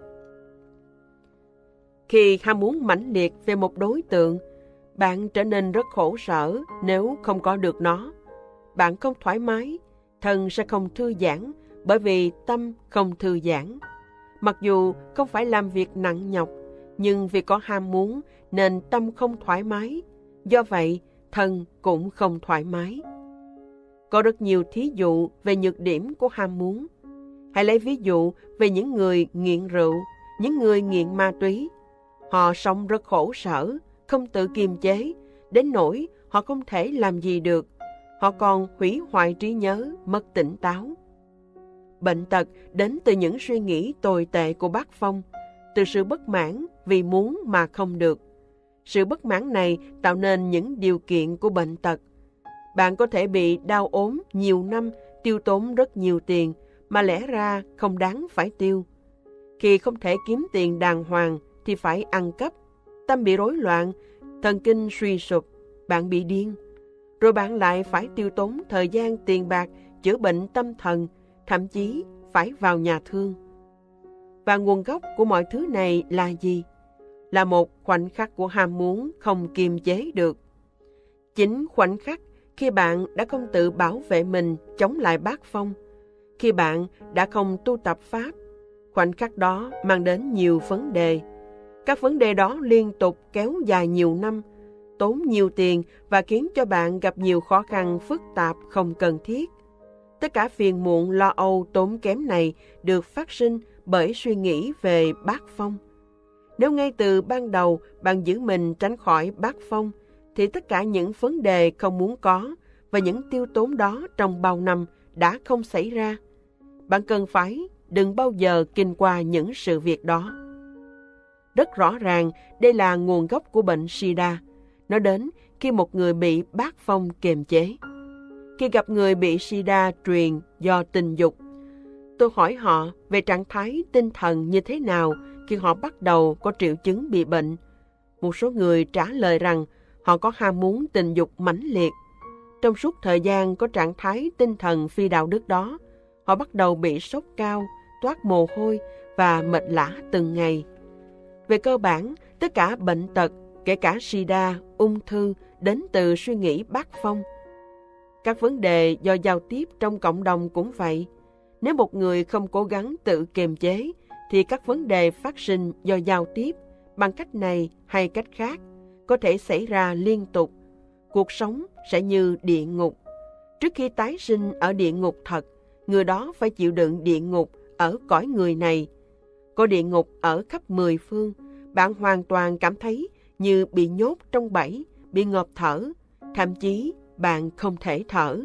Khi ham muốn mãnh liệt về một đối tượng, bạn trở nên rất khổ sở nếu không có được nó. Bạn không thoải mái, thân sẽ không thư giãn bởi vì tâm không thư giãn. Mặc dù không phải làm việc nặng nhọc, nhưng vì có ham muốn nên tâm không thoải mái. Do vậy, thân cũng không thoải mái. Có rất nhiều thí dụ về nhược điểm của ham muốn. Hãy lấy ví dụ về những người nghiện rượu, những người nghiện ma túy. Họ sống rất khổ sở, không tự kiềm chế, đến nỗi họ không thể làm gì được. Họ còn hủy hoại trí nhớ, mất tỉnh táo. Bệnh tật đến từ những suy nghĩ tồi tệ của bát phong, từ sự bất mãn vì muốn mà không được. Sự bất mãn này tạo nên những điều kiện của bệnh tật. Bạn có thể bị đau ốm nhiều năm, tiêu tốn rất nhiều tiền, mà lẽ ra không đáng phải tiêu. Khi không thể kiếm tiền đàng hoàng thì phải ăn cắp, tâm bị rối loạn, thần kinh suy sụp, bạn bị điên. Rồi bạn lại phải tiêu tốn thời gian tiền bạc chữa bệnh tâm thần, thậm chí phải vào nhà thương. Và nguồn gốc của mọi thứ này là gì? Là một khoảnh khắc của ham muốn không kiềm chế được. Chính khoảnh khắc khi bạn đã không tự bảo vệ mình chống lại bát phong, khi bạn đã không tu tập Pháp, khoảnh khắc đó mang đến nhiều vấn đề. Các vấn đề đó liên tục kéo dài nhiều năm, tốn nhiều tiền và khiến cho bạn gặp nhiều khó khăn phức tạp không cần thiết. Tất cả phiền muộn lo âu tốn kém này được phát sinh bởi suy nghĩ về bát phong. Nếu ngay từ ban đầu bạn giữ mình tránh khỏi bát phong, thì tất cả những vấn đề không muốn có và những tiêu tốn đó trong bao năm đã không xảy ra. Bạn cần phải đừng bao giờ kinh qua những sự việc đó. Rất rõ ràng, đây là nguồn gốc của bệnh sida. Nó đến khi một người bị bát phong kiềm chế. Khi gặp người bị sida truyền do tình dục, tôi hỏi họ về trạng thái tinh thần như thế nào khi họ bắt đầu có triệu chứng bị bệnh. Một số người trả lời rằng họ có ham muốn tình dục mãnh liệt. Trong suốt thời gian có trạng thái tinh thần phi đạo đức đó, họ bắt đầu bị sốt cao, toát mồ hôi và mệt lả từng ngày. Về cơ bản, tất cả bệnh tật, kể cả sida, ung thư, đến từ suy nghĩ bát phong. Các vấn đề do giao tiếp trong cộng đồng cũng vậy. Nếu một người không cố gắng tự kiềm chế, thì các vấn đề phát sinh do giao tiếp, bằng cách này hay cách khác, có thể xảy ra liên tục. Cuộc sống sẽ như địa ngục. Trước khi tái sinh ở địa ngục thật, người đó phải chịu đựng địa ngục ở cõi người này. Có địa ngục ở khắp mười phương, bạn hoàn toàn cảm thấy như bị nhốt trong bẫy, bị ngộp thở, thậm chí bạn không thể thở.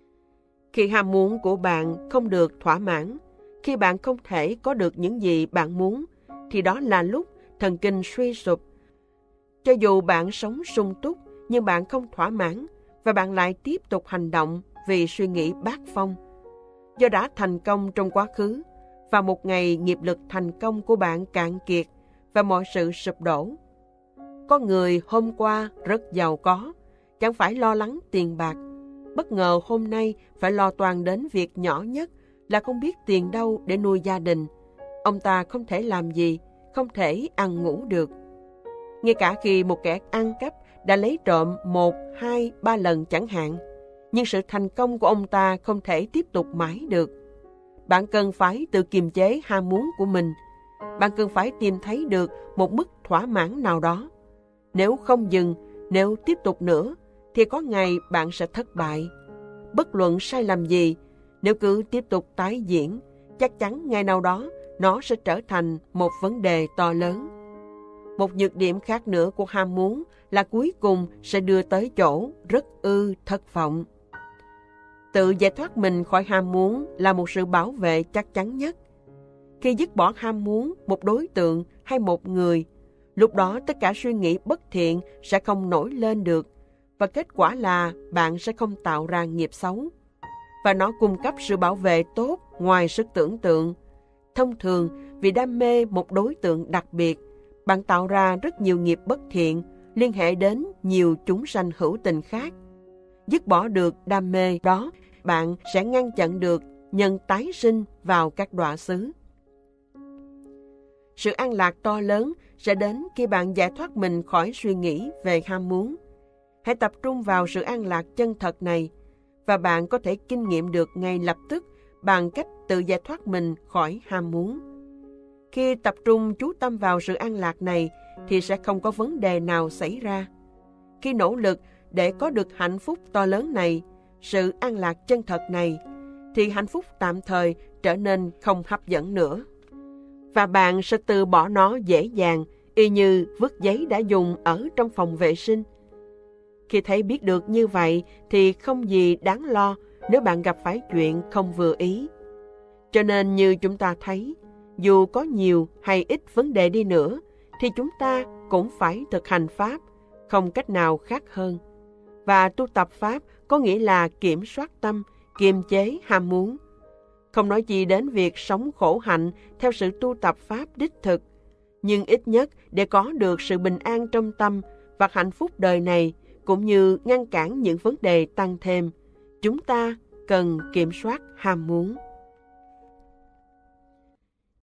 Khi ham muốn của bạn không được thỏa mãn, khi bạn không thể có được những gì bạn muốn, thì đó là lúc thần kinh suy sụp. Cho dù bạn sống sung túc nhưng bạn không thỏa mãn và bạn lại tiếp tục hành động vì suy nghĩ bát phong. Do đã thành công trong quá khứ và một ngày nghiệp lực thành công của bạn cạn kiệt và mọi sự sụp đổ. Có người hôm qua rất giàu có, chẳng phải lo lắng tiền bạc. Bất ngờ hôm nay phải lo toan đến việc nhỏ nhất là không biết tiền đâu để nuôi gia đình. Ông ta không thể làm gì, không thể ăn ngủ được. Ngay cả khi một kẻ ăn cắp đã lấy trộm một, hai, ba lần chẳng hạn, nhưng sự thành công của ông ta không thể tiếp tục mãi được. Bạn cần phải tự kiềm chế ham muốn của mình. Bạn cần phải tìm thấy được một mức thỏa mãn nào đó. Nếu không dừng, nếu tiếp tục nữa, thì có ngày bạn sẽ thất bại. Bất luận sai lầm gì, nếu cứ tiếp tục tái diễn, chắc chắn ngày nào đó nó sẽ trở thành một vấn đề to lớn. Một nhược điểm khác nữa của ham muốn là cuối cùng sẽ đưa tới chỗ rất ư thất vọng. Tự giải thoát mình khỏi ham muốn là một sự bảo vệ chắc chắn nhất. Khi dứt bỏ ham muốn một đối tượng hay một người, lúc đó tất cả suy nghĩ bất thiện sẽ không nổi lên được, và kết quả là bạn sẽ không tạo ra nghiệp xấu. Và nó cung cấp sự bảo vệ tốt ngoài sức tưởng tượng. Thông thường, vì đam mê một đối tượng đặc biệt, bạn tạo ra rất nhiều nghiệp bất thiện, liên hệ đến nhiều chúng sanh hữu tình khác. Dứt bỏ được đam mê đó, bạn sẽ ngăn chặn được nhân tái sinh vào các đọa xứ. Sự an lạc to lớn sẽ đến khi bạn giải thoát mình khỏi suy nghĩ về ham muốn. Hãy tập trung vào sự an lạc chân thật này, và bạn có thể kinh nghiệm được ngay lập tức bằng cách tự giải thoát mình khỏi ham muốn. Khi tập trung chú tâm vào sự an lạc này thì sẽ không có vấn đề nào xảy ra. Khi nỗ lực để có được hạnh phúc to lớn này, sự an lạc chân thật này, thì hạnh phúc tạm thời trở nên không hấp dẫn nữa. Và bạn sẽ từ bỏ nó dễ dàng, y như vứt giấy đã dùng ở trong phòng vệ sinh. Khi thấy biết được như vậy thì không gì đáng lo nếu bạn gặp phải chuyện không vừa ý. Cho nên như chúng ta thấy, dù có nhiều hay ít vấn đề đi nữa, thì chúng ta cũng phải thực hành Pháp, không cách nào khác hơn. Và tu tập Pháp có nghĩa là kiểm soát tâm, kiềm chế ham muốn. Không nói gì đến việc sống khổ hạnh theo sự tu tập Pháp đích thực, nhưng ít nhất để có được sự bình an trong tâm và hạnh phúc đời này, cũng như ngăn cản những vấn đề tăng thêm, chúng ta cần kiểm soát ham muốn.